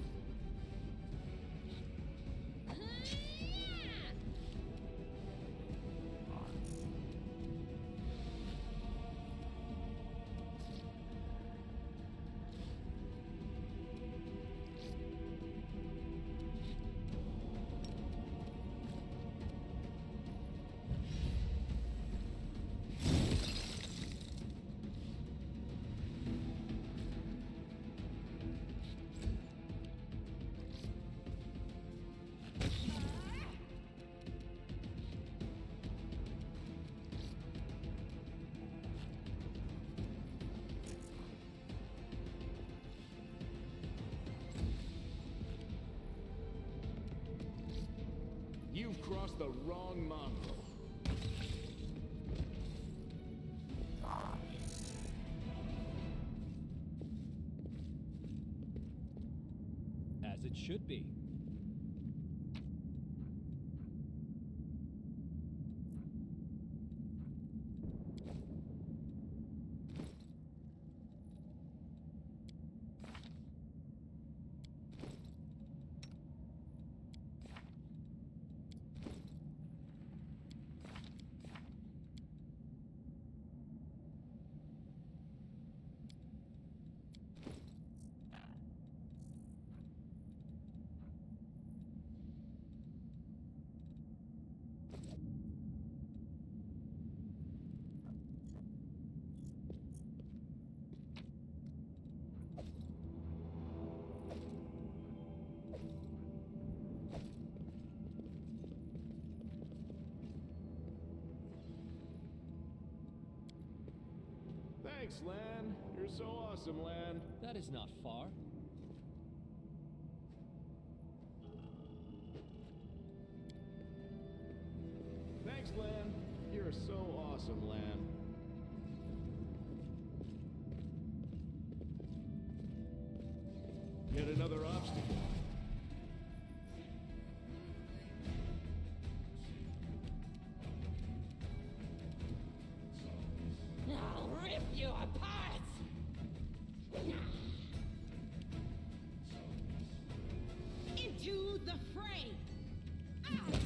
L: You've crossed the wrong mongrel.
B: As it should be.
L: Thanks, Lan. You're so awesome, Lan.
B: That is not far.
L: Thanks, Lan. You're so awesome, Lan. Yet another obstacle.
G: I'll rip you apart! Into the fray! Ah!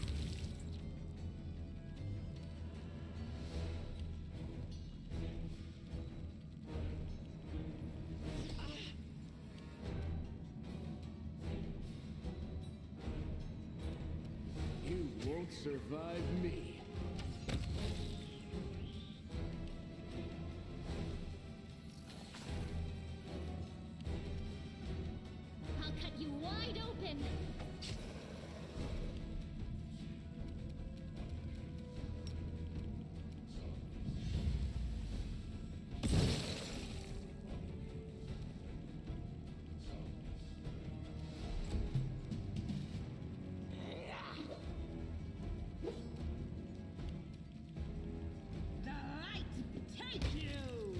L: You won't survive me.
K: I'll cut you wide open!
G: The light take you!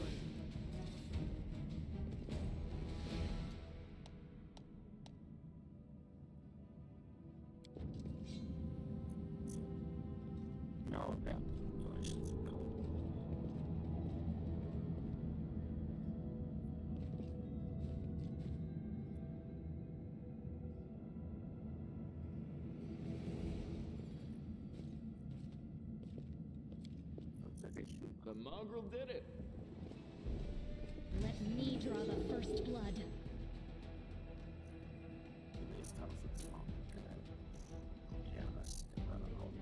A: No, yeah.
L: The mongrel did it.
K: Let me draw the first blood.
A: These houses are good. Yeah, that's I don't know.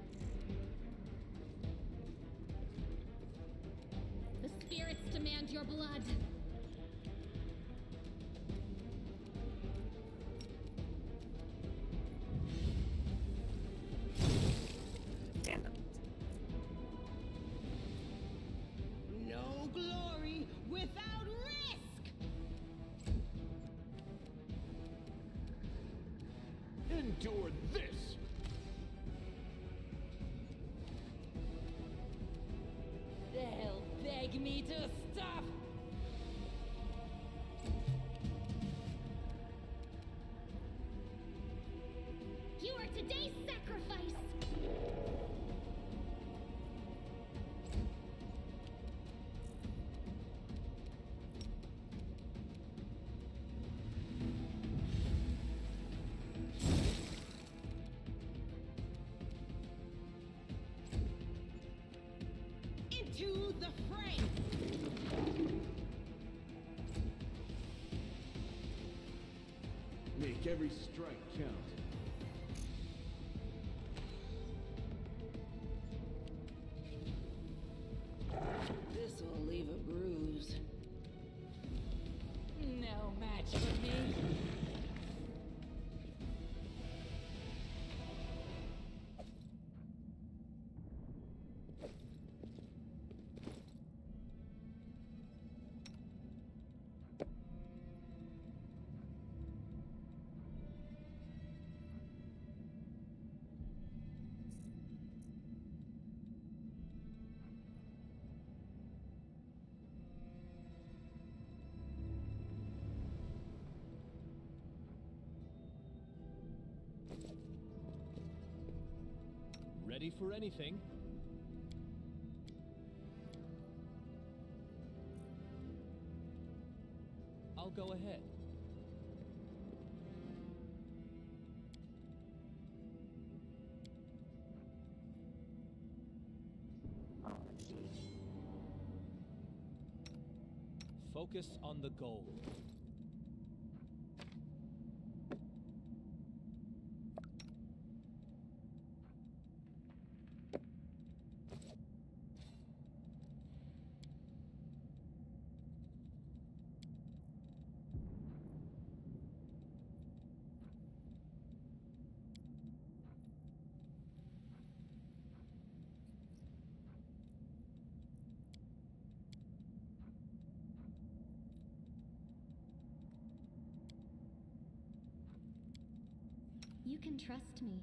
K: The spirits demand your blood.
A: Damn it.
G: No glory without risk!
L: endure this!
K: They'll beg me to stop! You are today's sacrifice!
G: Into the fray!
L: Make every strike count.
G: This will leave a bruise.
K: No match for me.
B: Ready for anything? I'll go ahead. Focus on the goal.
J: You can trust me.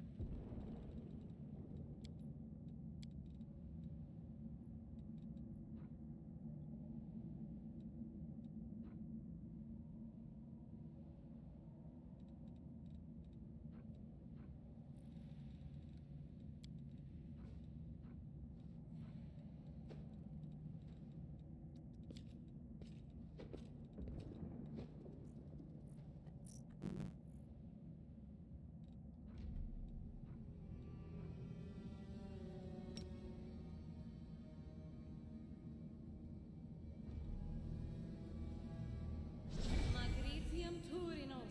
K: Magritium Turinos.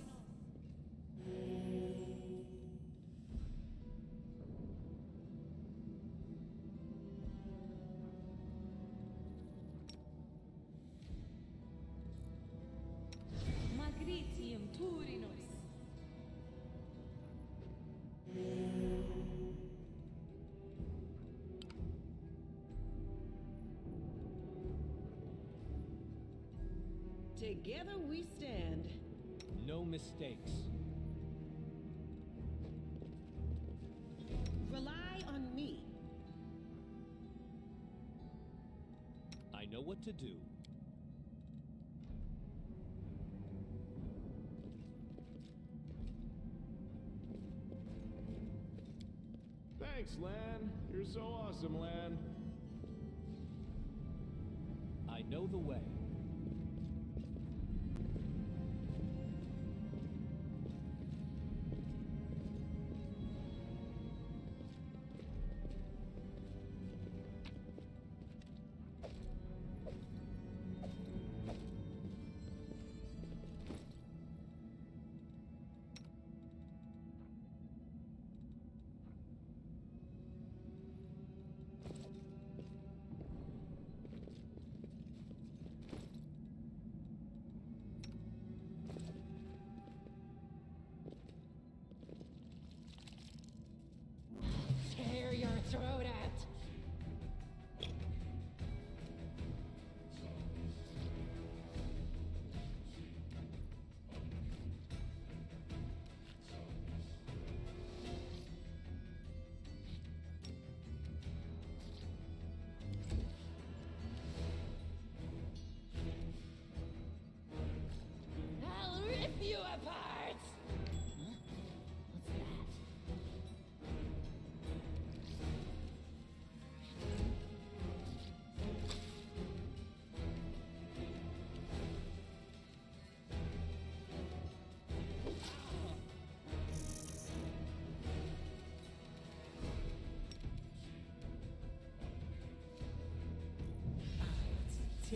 K: Magritium Turinos.
G: Together we stand.
B: No mistakes.
G: Rely on me.
B: I know what to do.
L: Thanks, Lan. You're so awesome, Lan.
B: I know the way.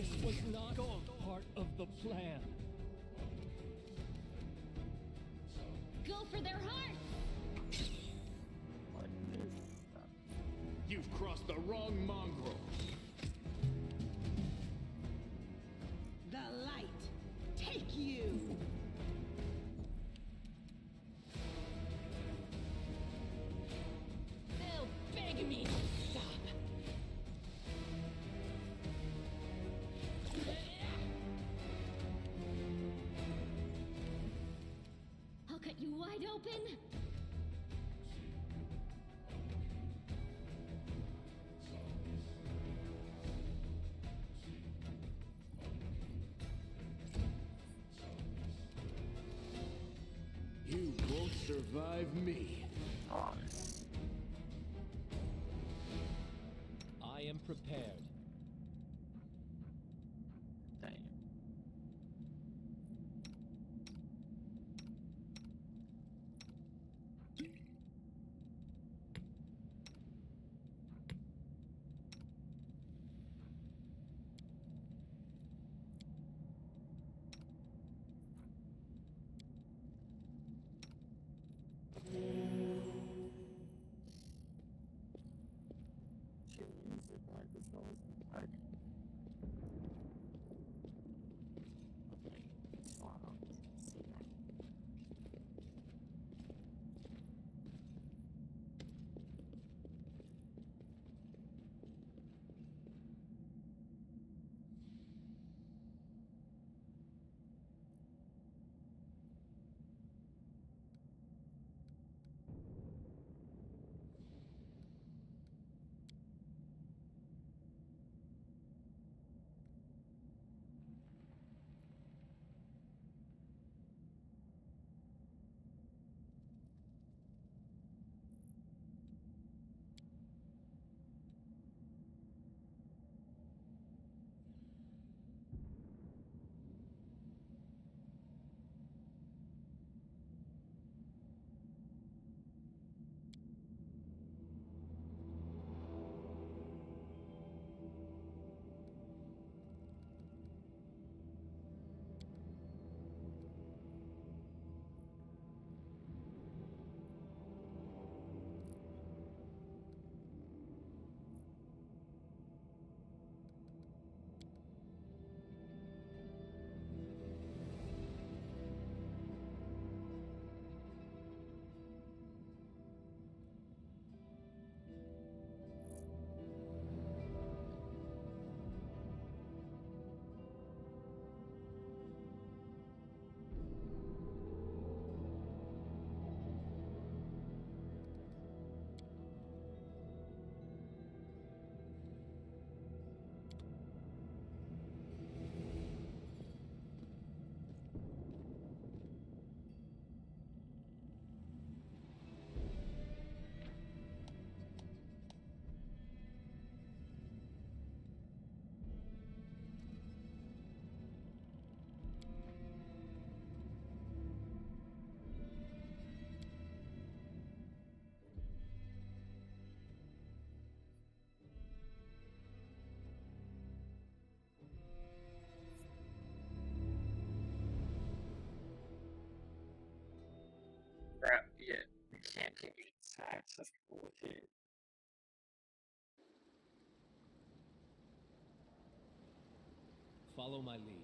B: This was not part of the plan.
K: Go for their hearts!
L: You've crossed the wrong mongrel.
G: The light, take you!
K: They'll beg me to stop. I'll cut you wide open.
L: You won't survive me.
B: I am prepared.
A: Damn. Crap, yeah, we can't give you access to bullshit.
B: Follow my lead.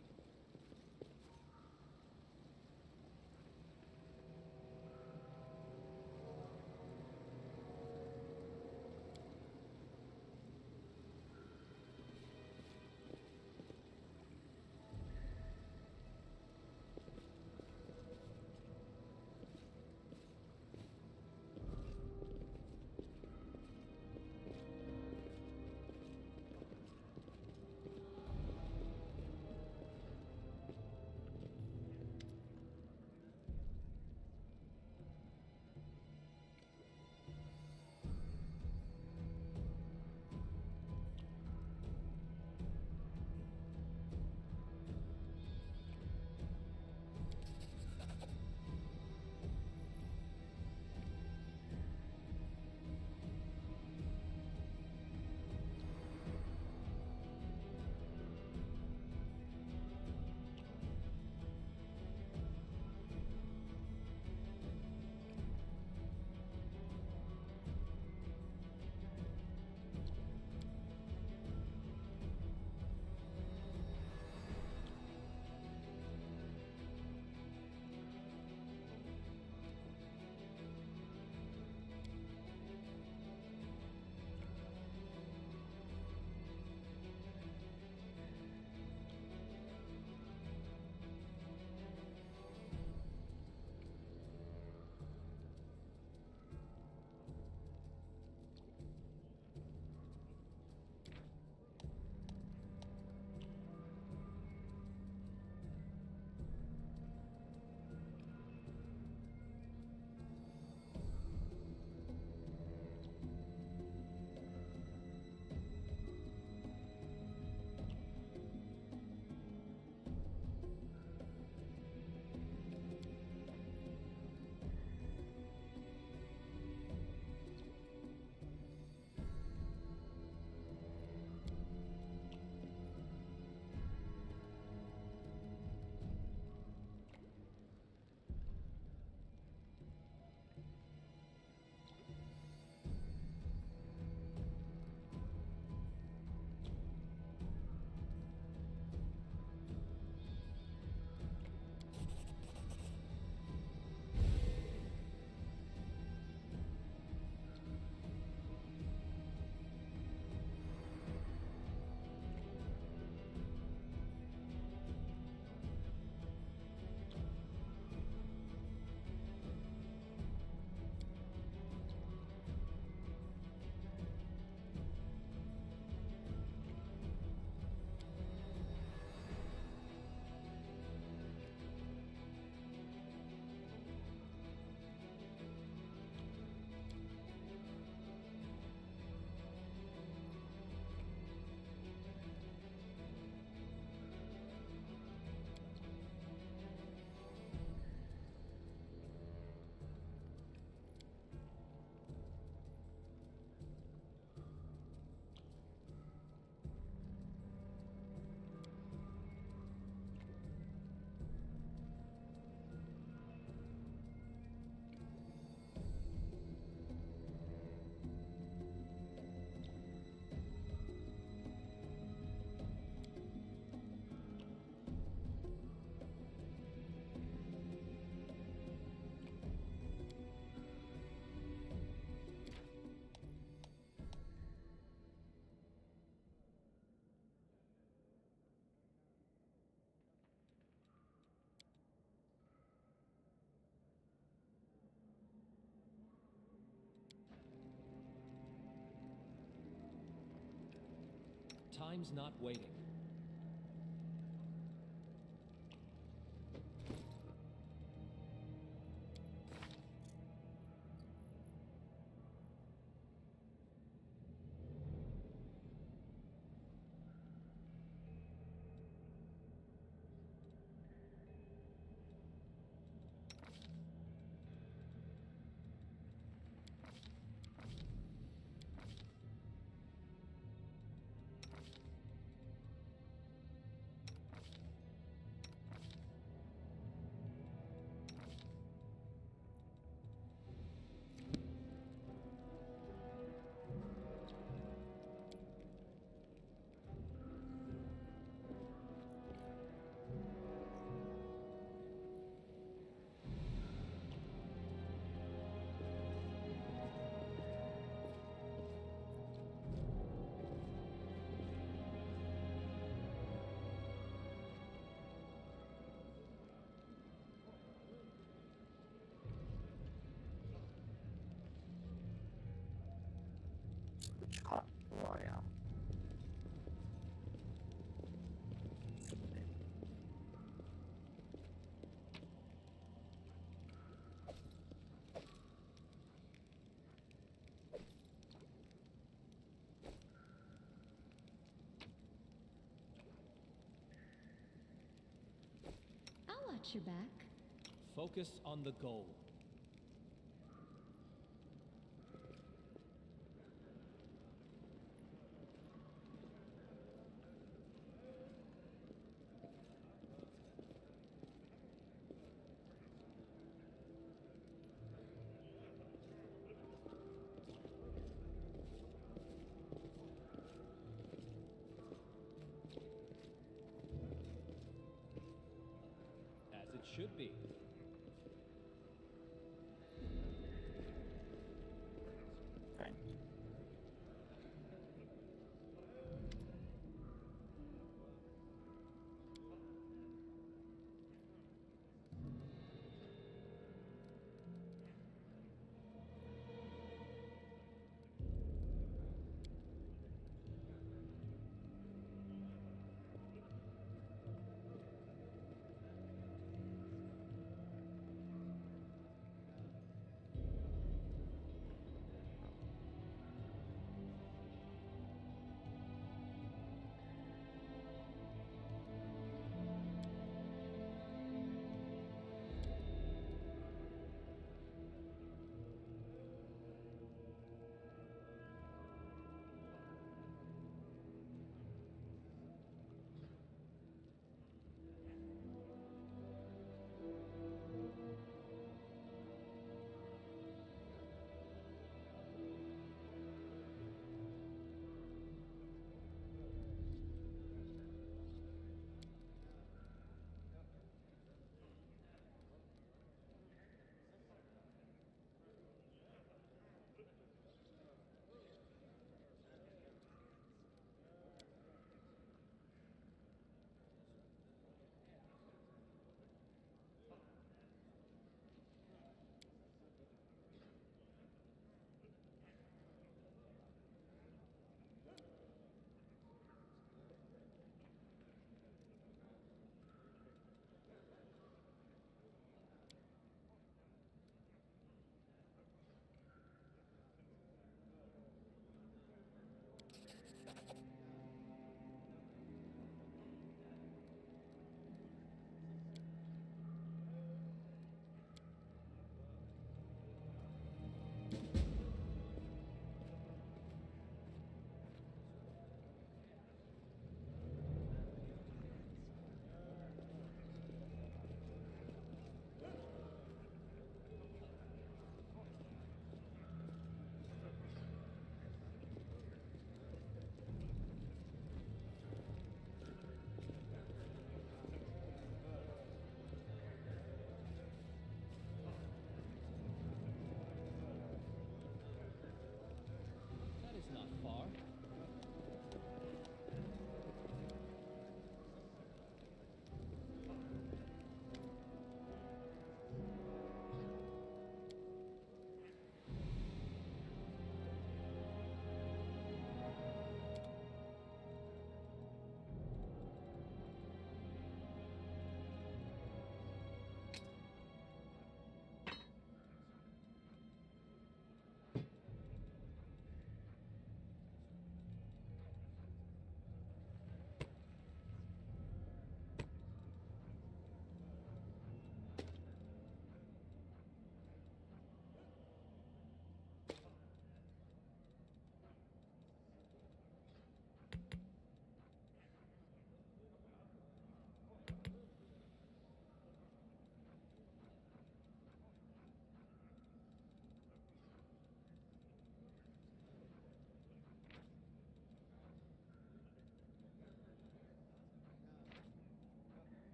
B: Time's not waiting.
A: Hot warrior.
J: I'll watch your back.
B: Focus on the goal. As it should be.
A: Okay.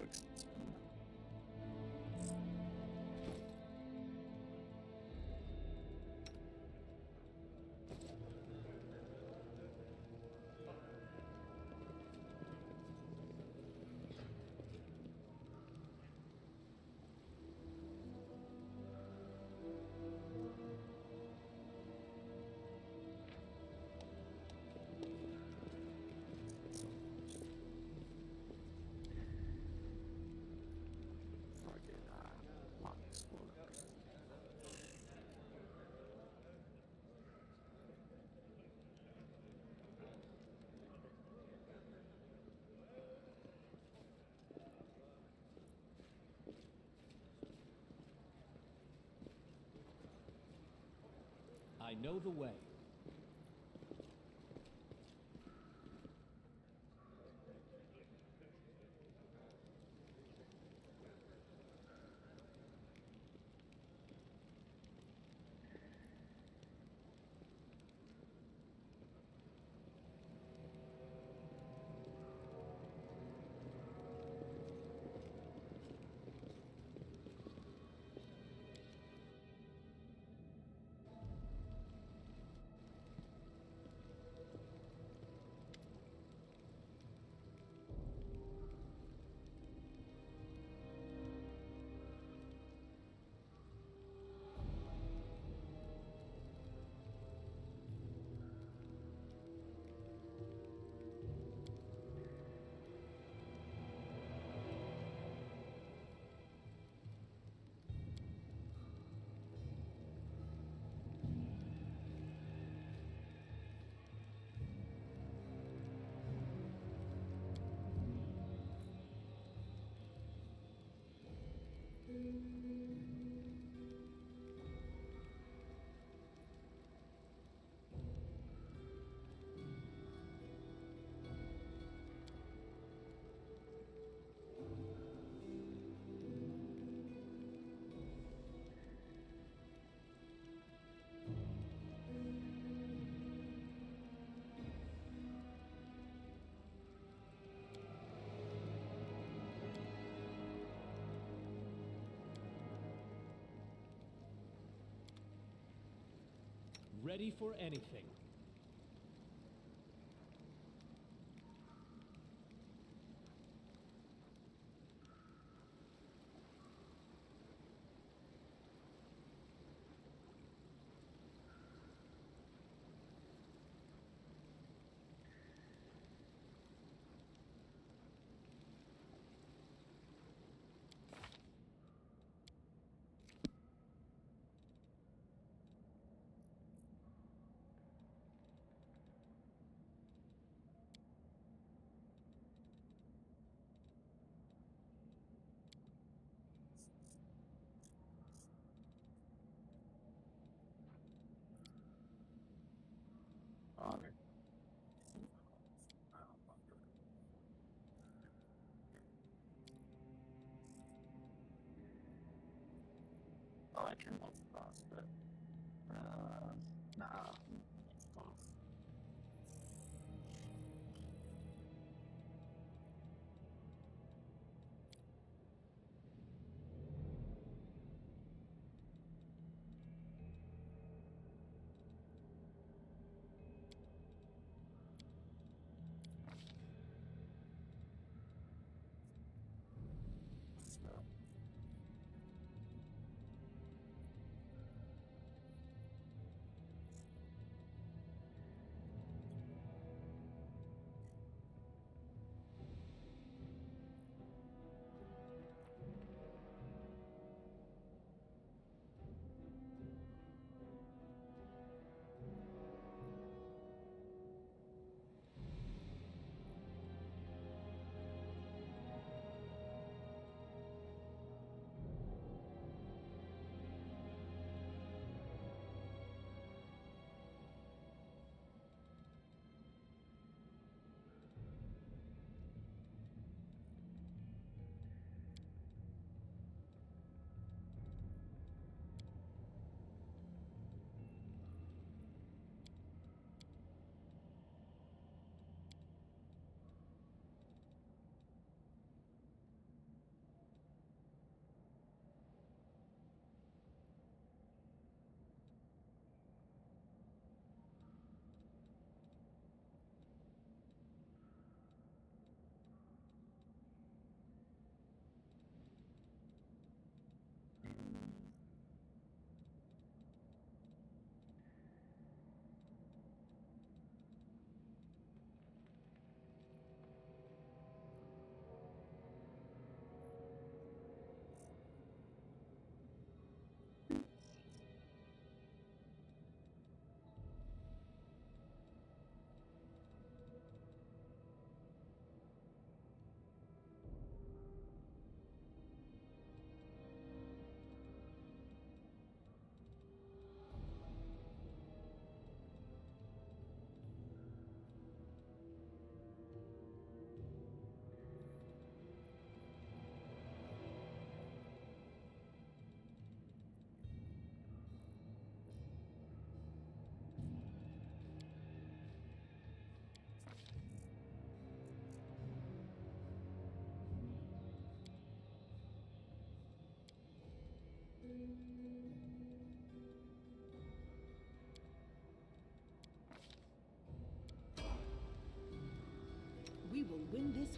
B: I know the way. Ready for anything.
A: Honor. Oh, I can look past it. Uh, nah. Oh.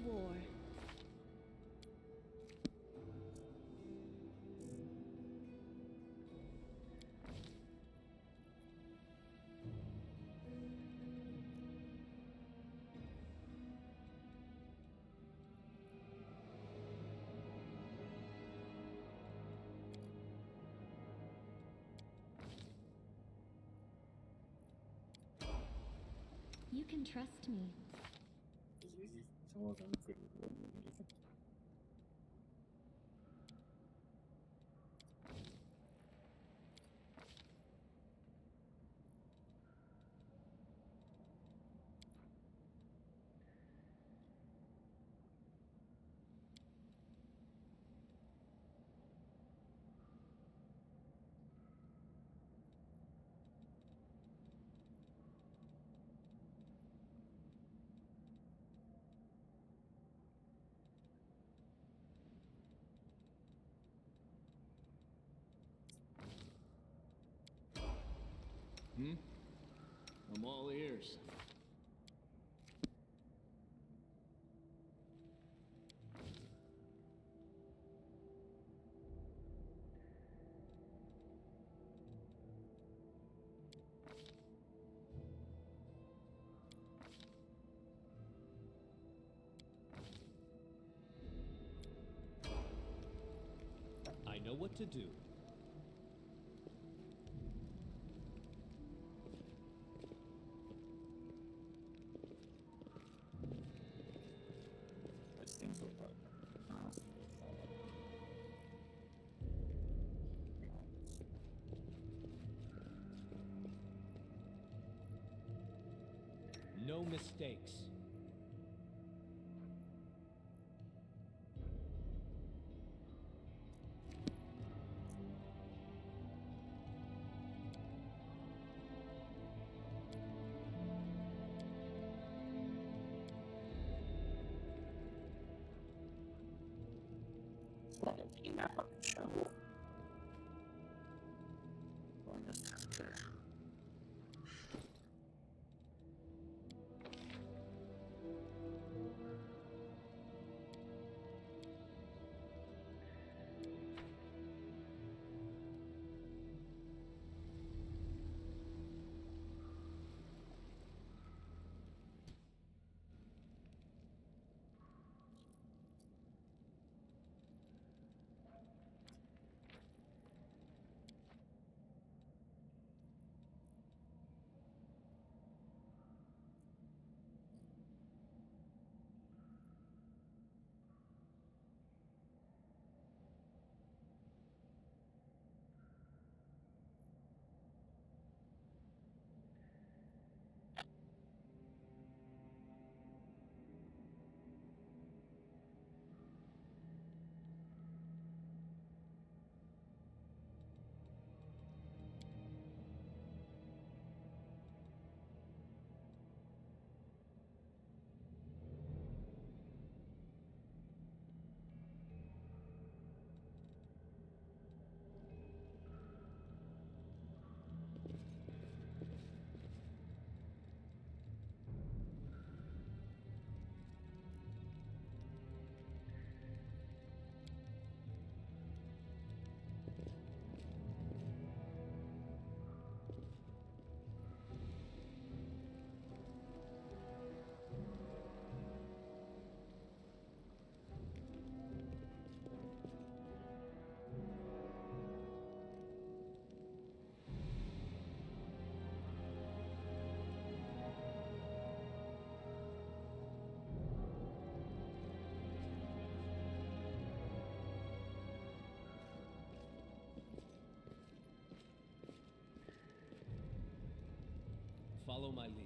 K: war. You can trust me.
B: Hmm? I'm all ears. I know what to do. No mistakes. Follow my lead.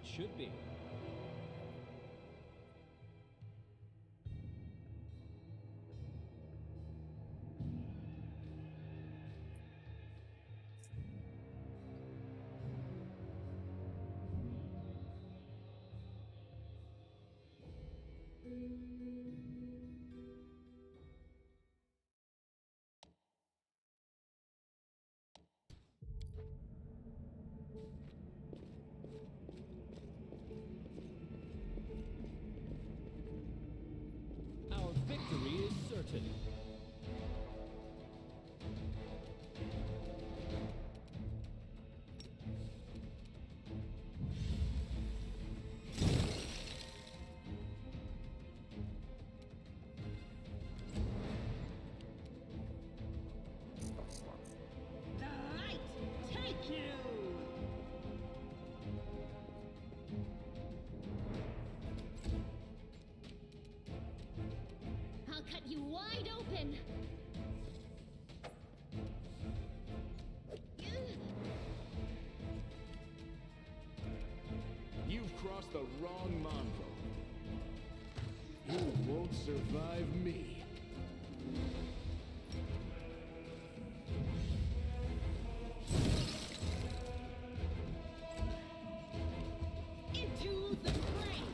B: it should be. Our victory is certain.
G: The light take you!
K: I'll cut you wide open.
L: You've crossed the wrong mongrel. You won't survive me.
G: Into the fray!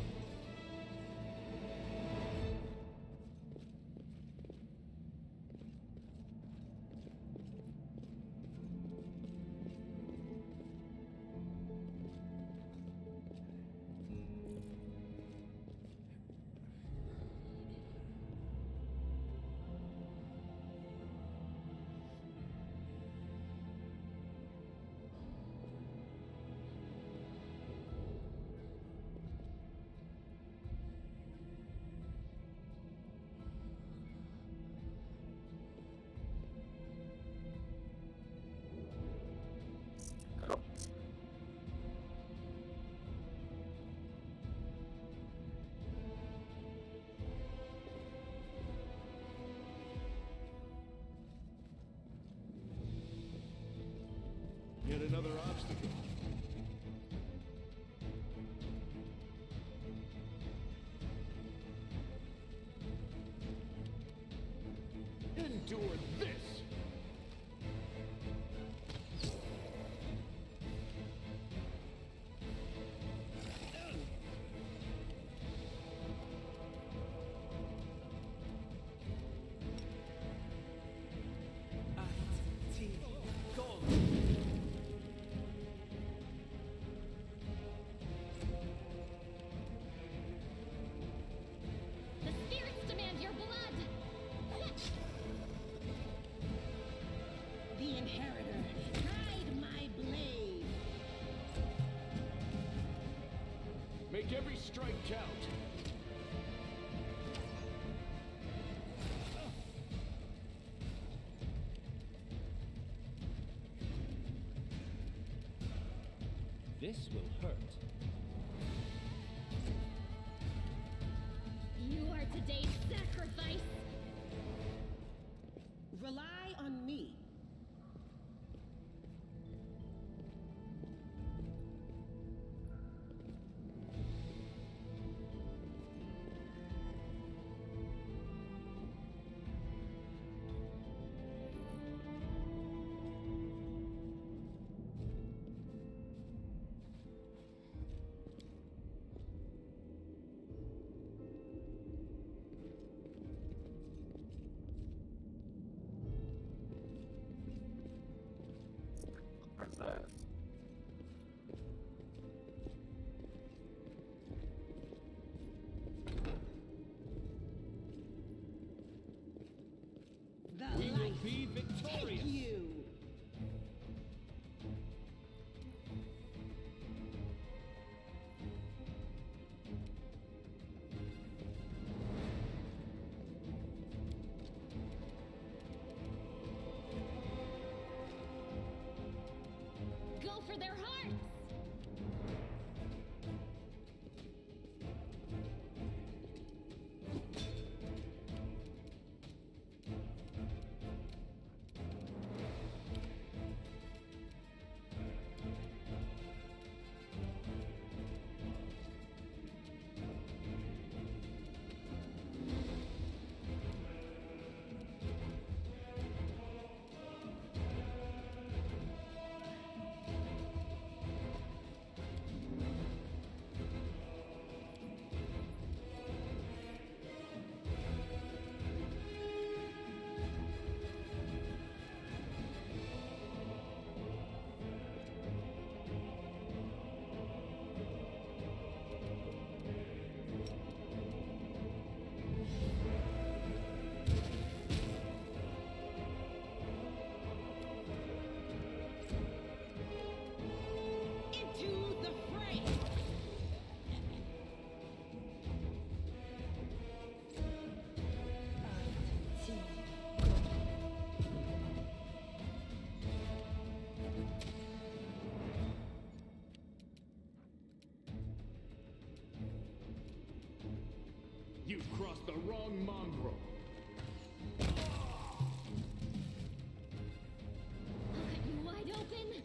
L: Yet another obstacle. Endure this!
K: The spirits demand your blood.
G: The inheritor, guide my blade.
L: Make every strike count.
B: This will hurt.
K: You are today's sacrifice.
G: Rely on me.
A: Where's that?
G: The
B: We will
G: light
B: be victorious.
G: take you.
K: Go for their hearts.
L: young mongrel.
K: I'll cut you wide open.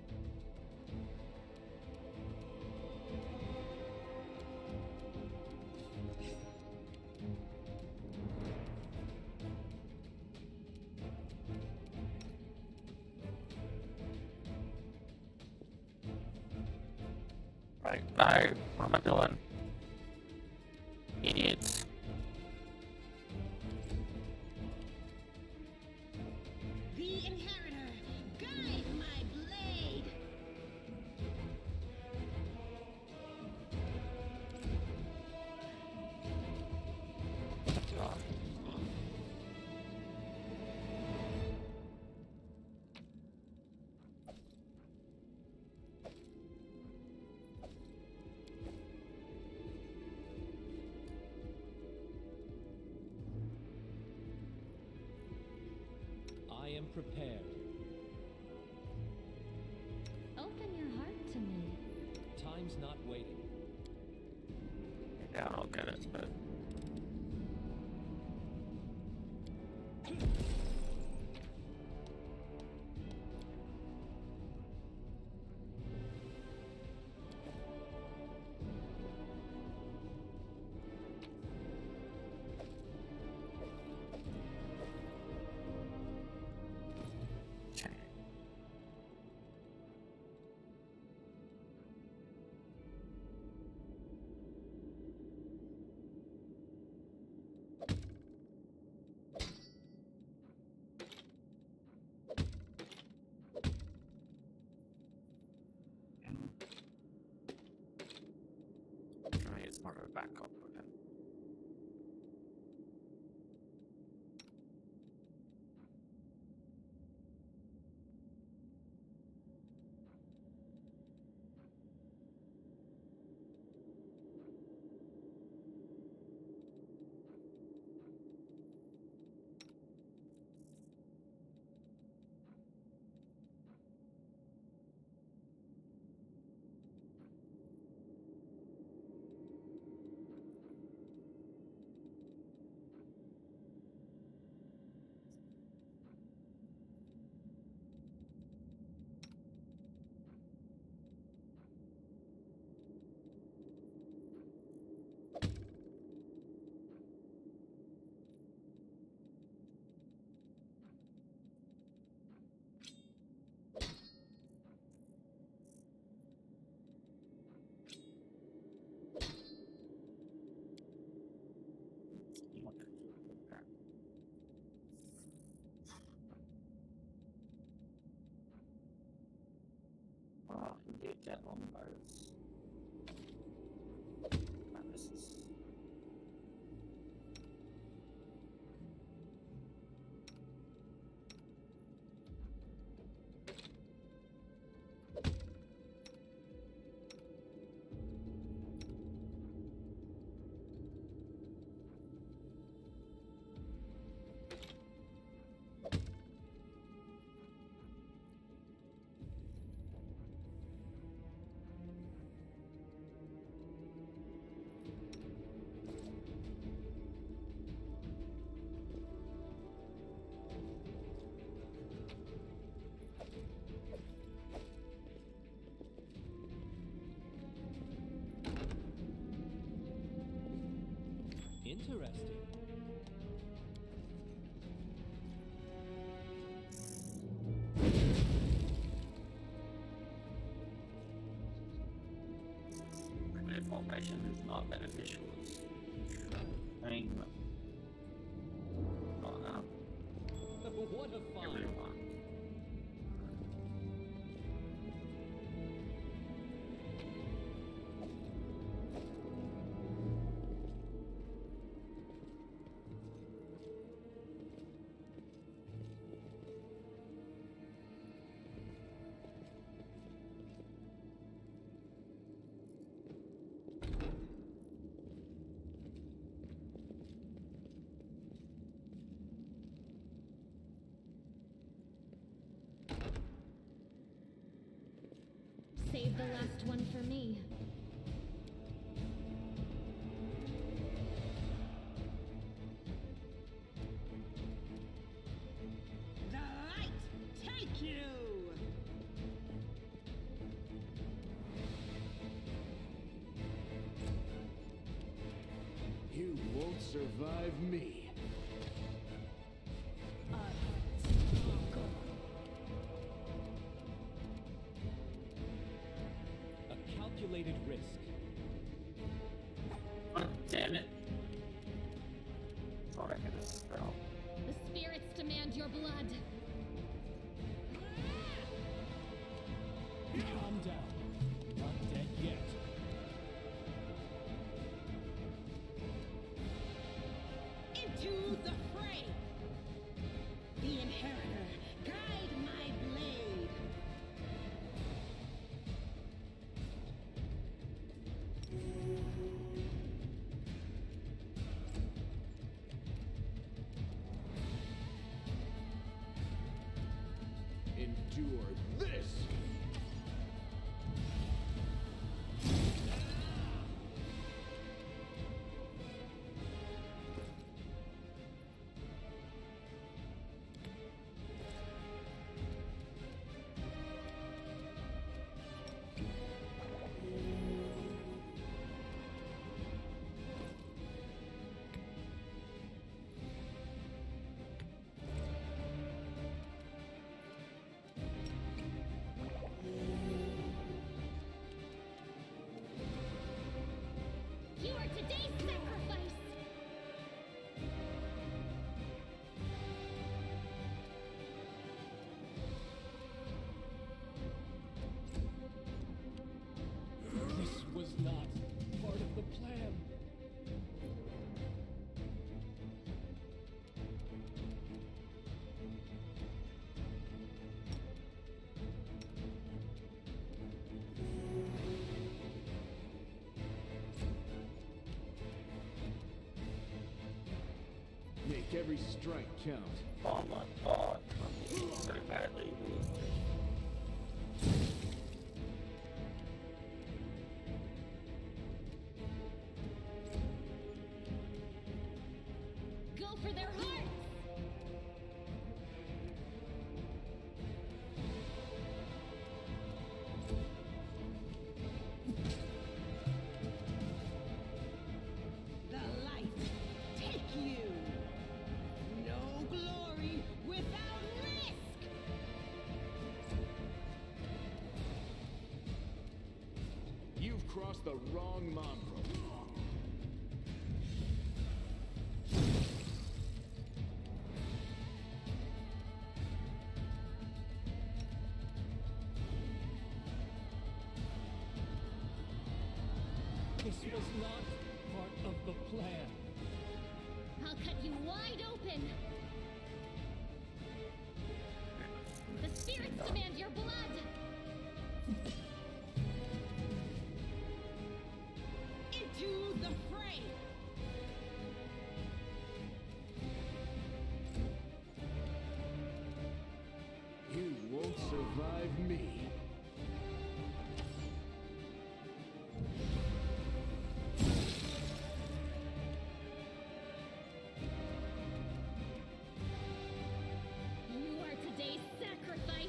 A: Right, no, what am I doing? Idiots.
K: The Inheritor, guide my blade.
A: God.
B: I am prepared.
J: Open your heart to me.
B: Time's not waiting.
A: Yeah, I'll get it, but... It's more of a backup again. Well, I can get that on those. And this is...
B: Interesting.
A: Clear formation is not beneficial. I mean, not enough.
B: What a find.
A: Everyone.
J: Save the last one for me.
L: survive me.
B: A calculated risk.
A: Oh, damn it. Thought I could have spell.
K: The spirits demand your blood.
B: Calm down. Not dead yet.
G: Into the fray! The Inheritor, guide my blade!
L: Endure this!
K: You are today's sacrifice!
B: This was not part of the plan.
L: Make every strike count.
A: Oh my god. I'm pretty badly weak.
K: Go for their hearts!
G: The light, take you! No glory without risk!
L: You've crossed the wrong mongrel.
B: This was not part of the plan.
K: I'll cut you wide open! The spirits demand your blood!
G: Into the fray!
L: You won't survive me.
K: You are today's sacrifice!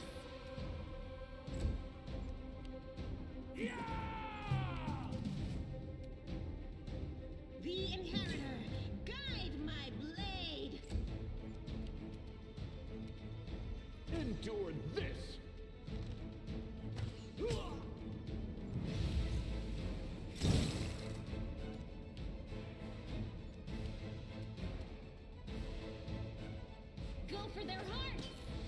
G: The Inheritor, guide my blade!
L: Endure this!
K: Go for their hearts!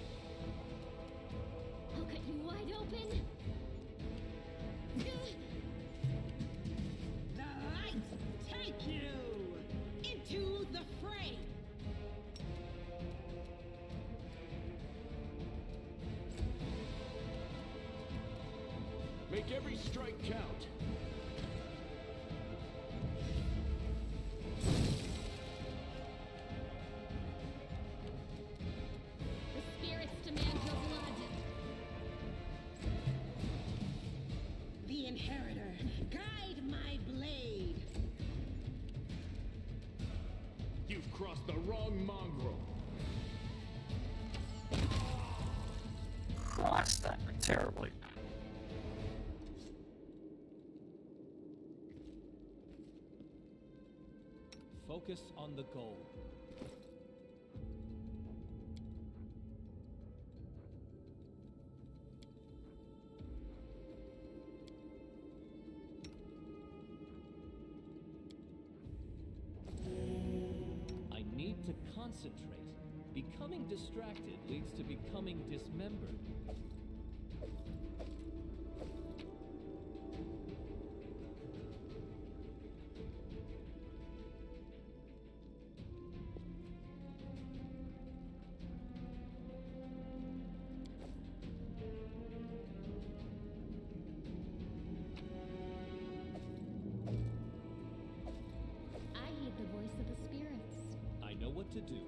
K: I'll cut you wide open!
G: The light, take you! Into the fray!
L: Make every strike count.
K: The spirits demand your blood!
G: The Inheritor, guide my blade!
L: You've crossed the wrong mongrel.
A: Lost that terribly.
B: Focus on the goal. I need to concentrate. Becoming distracted leads to becoming dismembered.
K: I heed the voice of the spirits.
B: I know what to do.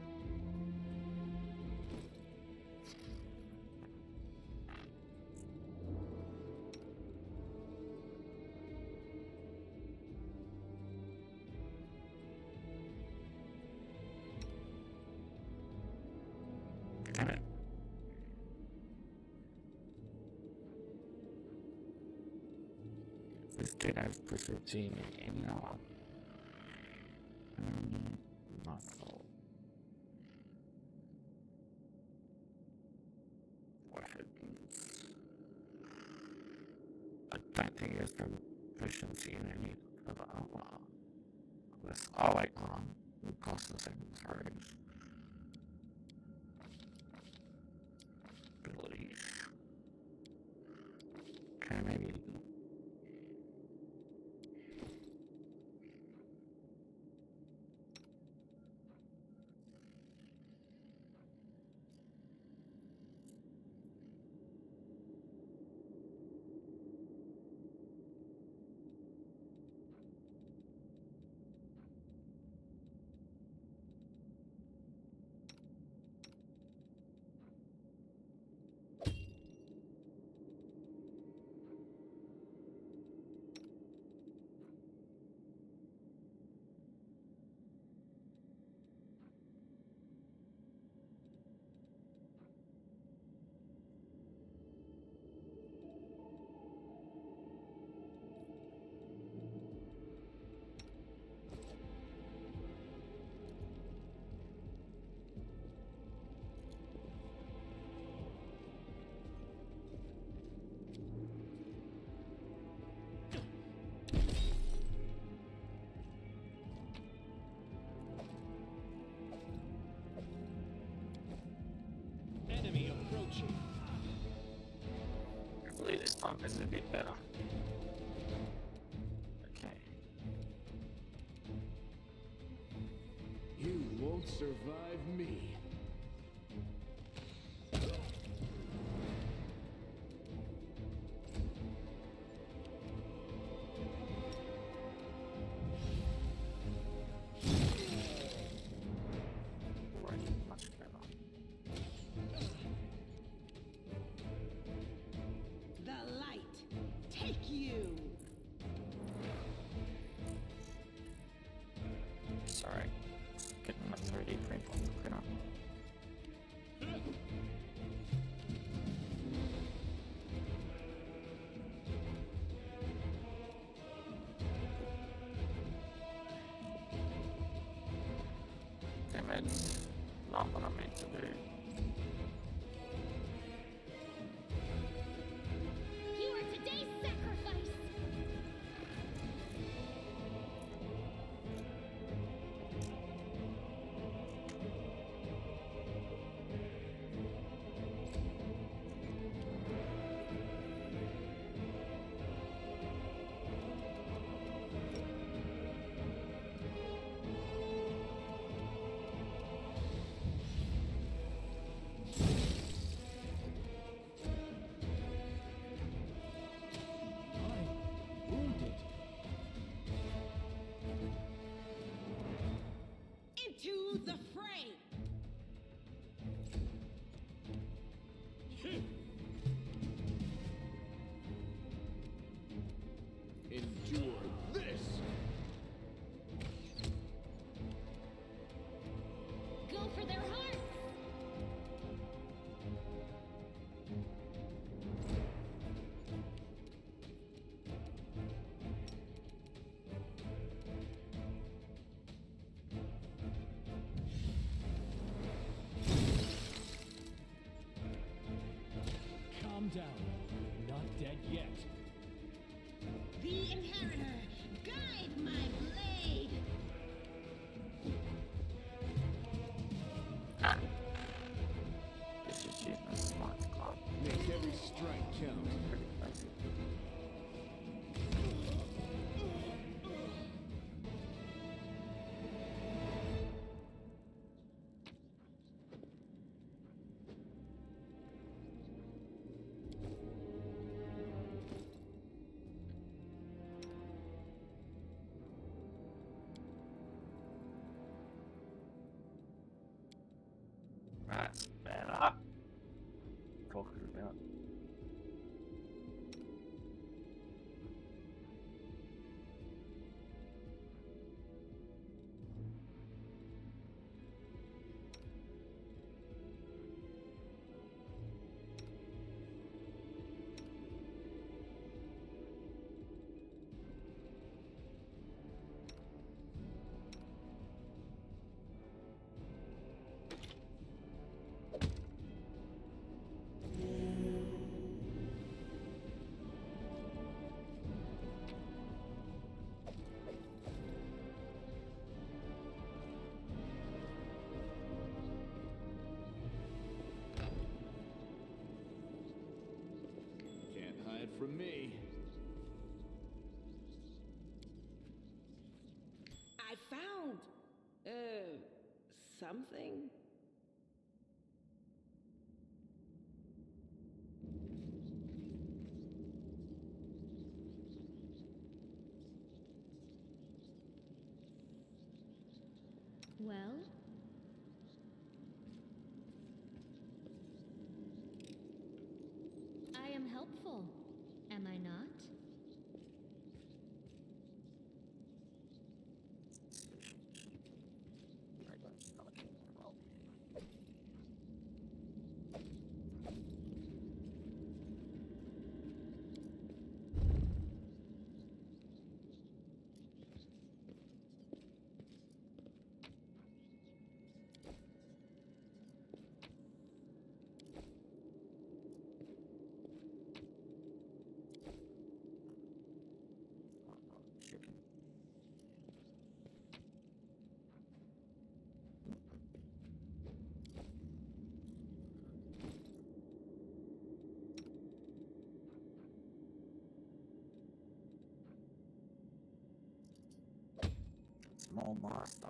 A: This kid has fifteen in now. Um, not all. What happens? I don't think he has proficiency in any of the armor. This, oh wait, hold on. It costs the same throws. Abilities. Okay, maybe.
B: Enemy approaching.
A: I believe this time is a bit better. Okay.
L: You won't survive me.
G: The light, take you.
A: Sorry. Getting my three D print on the printer. Damn it. Not what I meant to do.
K: You are today's sacrifice.
B: down. Not dead yet.
G: The Inheritor, guide my blade!
A: This is using a smart clock.
L: Make every strike count.
A: Pretty effective. That's better. Talking about.
L: Can't hide from me.
G: I found, uh, something.
J: Well? I am helpful, am I not? Small master.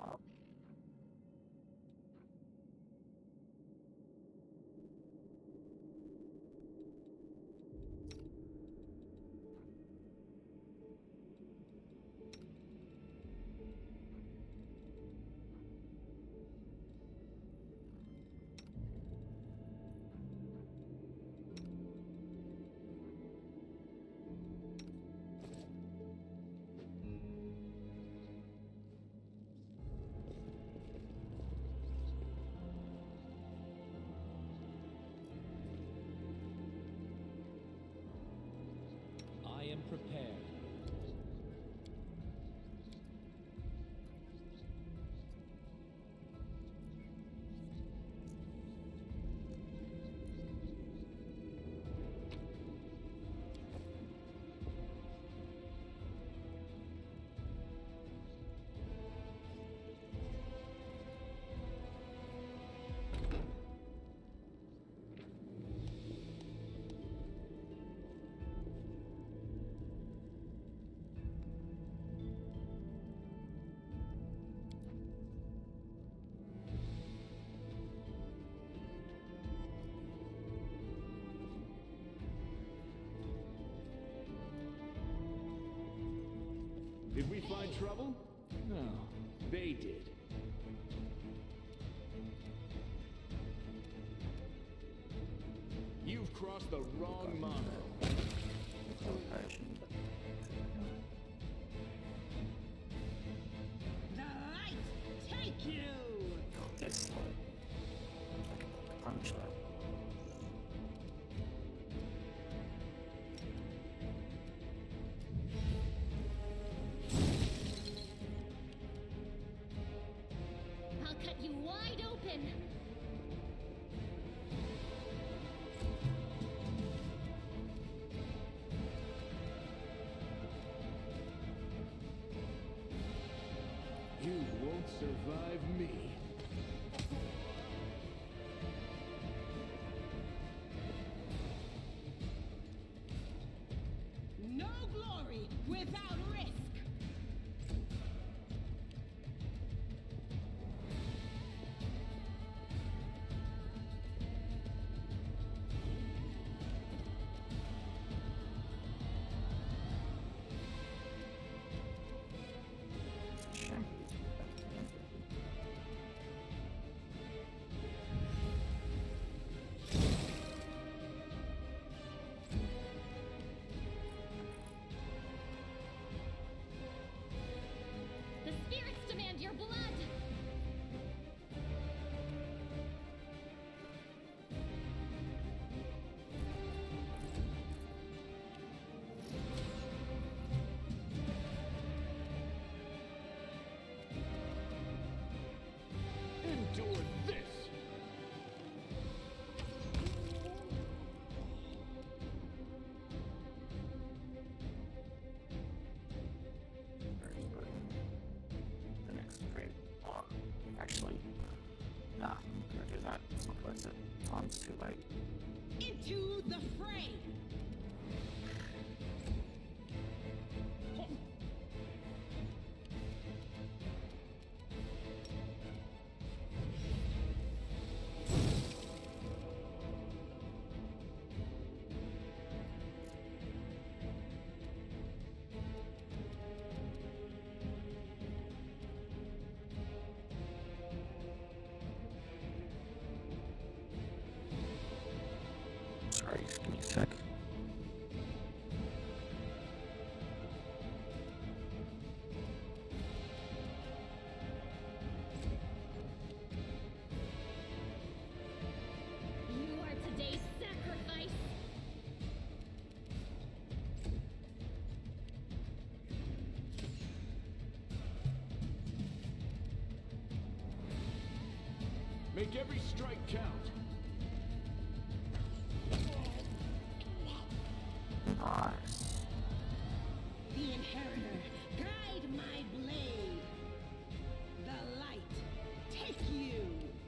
B: I am prepared.
L: Did we find trouble? No, they did. You've crossed the wrong mongrel.
G: The light take you!
A: Punch that.
K: I'll cut you wide open.
L: revive me.
G: No glory without risk.
K: The spirits demand your blood!
L: Endure this!
A: The next trade. Oh, actually, nah, I'm gonna do that. I'll close it. Time's too late.
G: Into the fray.
A: Sorry, just give me a sec.
K: You are today's sacrifice!
L: Make every strike count.
A: Nice.
G: The Inheritor, guide my blade. The light, take you.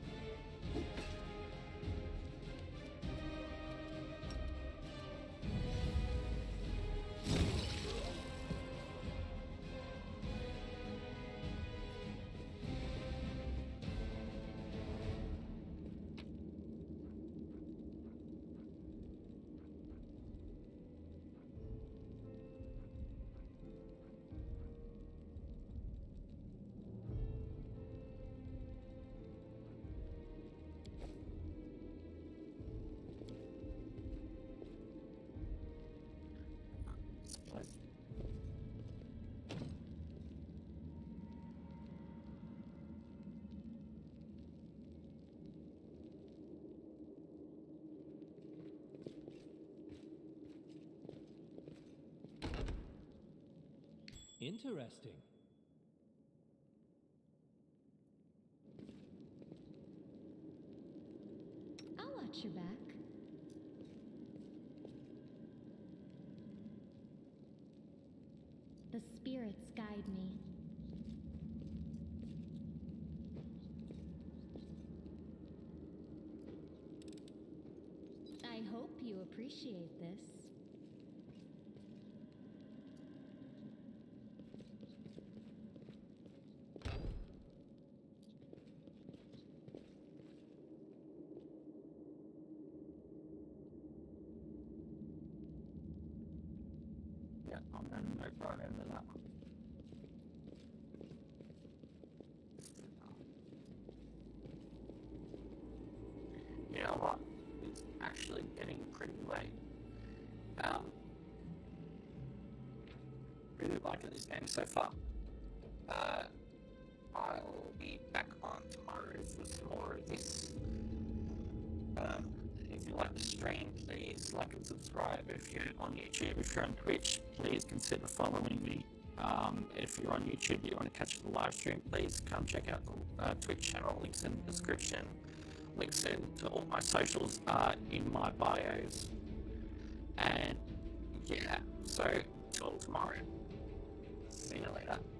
B: Interesting.
J: I'll watch your back.
K: The spirits guide me. I hope you appreciate this.
A: Yeah, I'm gonna move right into that. You know what? It's actually getting pretty late. Um, really liking this game so far. Uh, I'll be back on tomorrow with some more of this. Um, if you like the stream, please like and subscribe. If you're on YouTube, if you're on Twitch, please consider following me. Um, if you're on YouTube, you want to catch the live stream, please come check out the uh, Twitch channel. Links in the description. Links into all my socials are in my bios. And yeah, so till tomorrow. See you later.